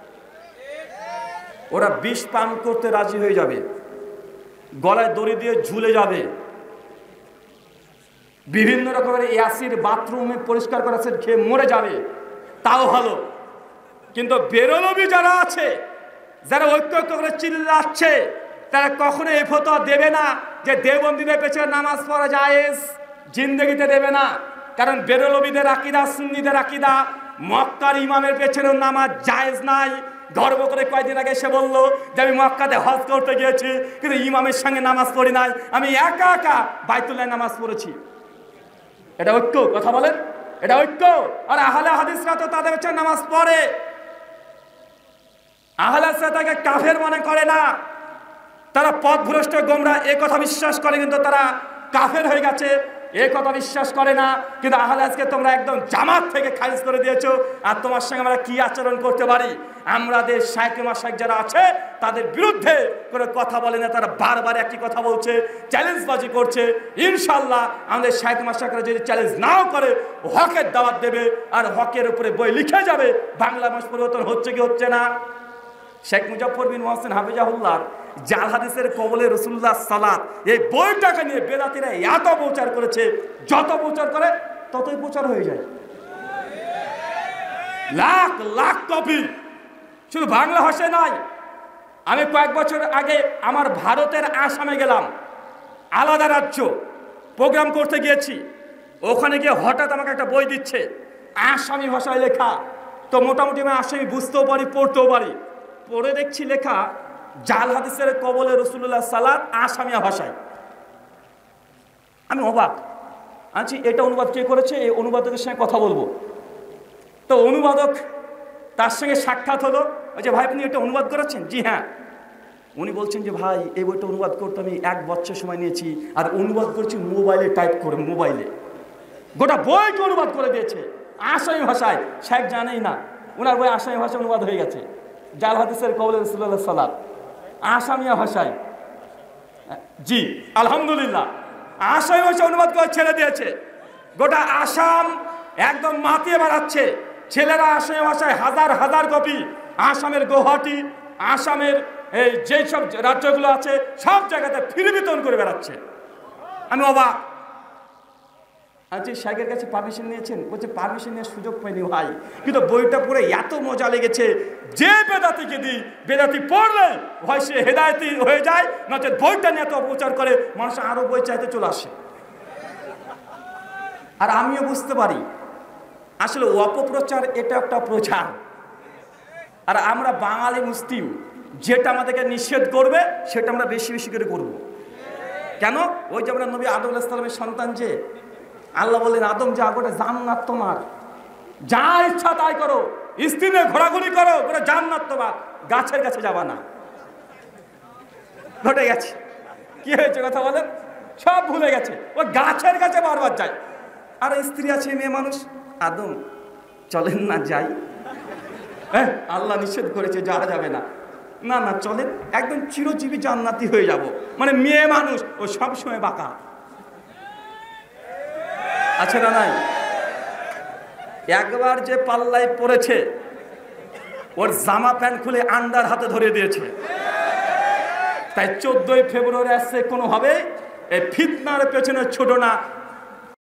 ওরা বিষ পান করতে রাজি হয়ে যাবে, গলায় দড়ি দিয়ে ঝুলে যাবে, বিভিন্ন রকমের অ্যাসিড বাথরুমে পরিষ্কার করা অ্যাসিড খেয়ে মরে যাবে, তাও ভালো। কিন্তু বেরলবি যারা আছে, যারা ঐক্য ঐক্য করে চিল্লাচ্ছে, তারা কখনো এই ফতোয়া দেবে না যে দেওবন্দীদের পেছনে নামাজ পড়া জায়েজ, জিন্দেগিতে দেবে না। কারণ বেরলবিদের আকীদা, সুন্নিদের আকীদা, মক্কার ইমামের পেছনে নামাজ জায়েজ নাই। গর্ব করে কয়েকদিন আগে সে বললো যে আমি মক্কাতে হজ করতে গিয়েছি, কিন্তু ইমামের সঙ্গে নামাজ পড়ি নাই, আমি একা একা বাইতুল্লাহ নামাজ পড়েছি। এটা ঐক্য? কথা বলেন, এটা ঐক্য? আর আহলে হাদিসরা তো তাদের পেছনে নামাজ পড়ে। আহলে হাদিসরা তাকে কাফের মনে করে না, তারা পথভ্রষ্ট গোমরা এ কথা বিশ্বাস করে, কিন্তু তারা কাফের হয়ে গেছে এ কথা বিশ্বাস করে না। কিন্তু আহলে হাদিসকে তোমরা একদম জামাত থেকে খারিজ করে দিয়েছো। আর তোমার সঙ্গে আমরা কি আচরণ করতে পারি? আমাদের শাইখ মাশাইখ যারা আছে তাদের বিরুদ্ধে কোনো কথা বলে না, তারা বারবার একই কথা বলছে, চ্যালেঞ্জবাজি করছে। ইনশাল্লাহ আমাদের শাইখ মাশাইখরা যদি চ্যালেঞ্জ নাও করে, হকের দাওয়াত দেবে আর হকের উপরে বই লিখে যাবে। বাংলা ভাষা পরিবর্তন হচ্ছে কি হচ্ছে না? শেখ মুজাফফর বিন মোহসেন হাফিজাহুল্লাহ জাল হাদিসের কবলে রাসূলুল্লাহ সালাত, এই বইটাকে নিয়ে বেদাতিরা এত প্রচার করেছে, যত প্রচার করে ততই প্রচার হয়ে যায়। লাখ লাখ কপি, শুধু বাংলা ভাষায় নয়। আমি কয়েক বছর আগে আমার ভারতের আসামে গেলাম, আলাদা রাজ্য, প্রোগ্রাম করতে গিয়েছি। ওখানে গিয়ে হঠাৎ আমাকে একটা বই দিচ্ছে, আসামি ভাষায় লেখা। তো মোটামুটি আমি আসামি বুঝতেও পারি, পড়তেও পারি। পড়ে দেখছি লেখা জাল হাদিসের কবলে রাসূলুল্লাহ সালাত আসামিয়া ভাষায়। আমি অবাক, আচ্ছা এটা অনুবাদ কে করেছে? এই অনুবাদকের সঙ্গে কথা বলবো। তো অনুবাদক, তার সঙ্গে সাক্ষাৎ হলো। ওই যে ভাই আপনি এটা অনুবাদ করেছেন? জি হ্যাঁ। উনি বলছেন যে ভাই এই বইটা অনুবাদ করতে আমি এক বছর সময় নিয়েছি, আর অনুবাদ করেছি মোবাইলে টাইপ করে, মোবাইলে গোটা বইটা অনুবাদ করে দিয়েছে আসামি ভাষায়। শেখ জানেই না ওনার বই আসামি ভাষায় অনুবাদ হয়ে গেছে, জাল হাদিসের কবলে রাসূলুল্লাহ সালাত আসামিয়া ভাষায়। জি আলহামদুলিল্লাহ, আসামি ভাষায় অনুবাদ করে ছেড়ে দিয়েছে। গোটা আসাম একদম মাতিয়ে বেড়াচ্ছে, ছেলেরা আসামি ভাষায় হাজার হাজার কপি, আসামের গৌহাটি, আসামের এই যেসব রাজ্যগুলো আছে সব জায়গাতে ফিরে বিতরণ করে বেড়াচ্ছে। আমি অবাক। আচ্ছা শেখের কাছে পারমিশন নিয়েছেন? বলছে পারমিশন নেওয়ার সুযোগ পাইনি ভাই, কিন্তু বইটা পড়ে এত মজা লেগেছে যে বেদাতিকে দিই, বেদাতি পড়লে হয় সে হেদায়েতি হয়ে যায়, নচেত বইটা নিয়ে এত অপপ্রচার করে মানুষ আরো বই চাইতে চলে আসে। আর আমিও বুঝতে পারি আসলে অপপ্রচার এটা একটা প্রচার। আর আমরা বাঙালি মুসলিম, যেটা আমাদেরকে নিষেধ করবে সেটা আমরা বেশি বেশি করে করব। কেন? ওই যে আমরা নবী আদম আলাইহিস সালামের সন্তান, যে আল্লাহ বললেন আদম যা গোটা জান্নাত তোমার, যা ইচ্ছা তাই করো, স্ত্রী নিয়ে ঘোরাঘুরি করো, গোটা জান্নাত তোমার, গাছের কাছে যাবা না। ঘটে গেছে কি হয়েছে কথা বলেন? সব ভুলে গেছে, ও গাছের কাছে বারবার যায়। আর স্ত্রী আছে, মেয়ে মানুষ, আদম চলেন না যাই, হ্যাঁ আল্লাহ নিষেধ করেছে যাওয়া যাবে না, না না চলেন, একদম চিরজীবী জান্নাতি হয়ে যাব। মানে মেয়ে মানুষ ও সবসময় বাঁকা আছে না নাই? একবার যে পাল্লায় পড়েছে, ওর জামা প্যান্ট খুলে আন্ডার হাতে ধরে দিয়েছে। তাই চোদ্দই ফেব্রুয়ারি আসছে কোনোভাবে এই ফিতনার পেছনে ছোট না,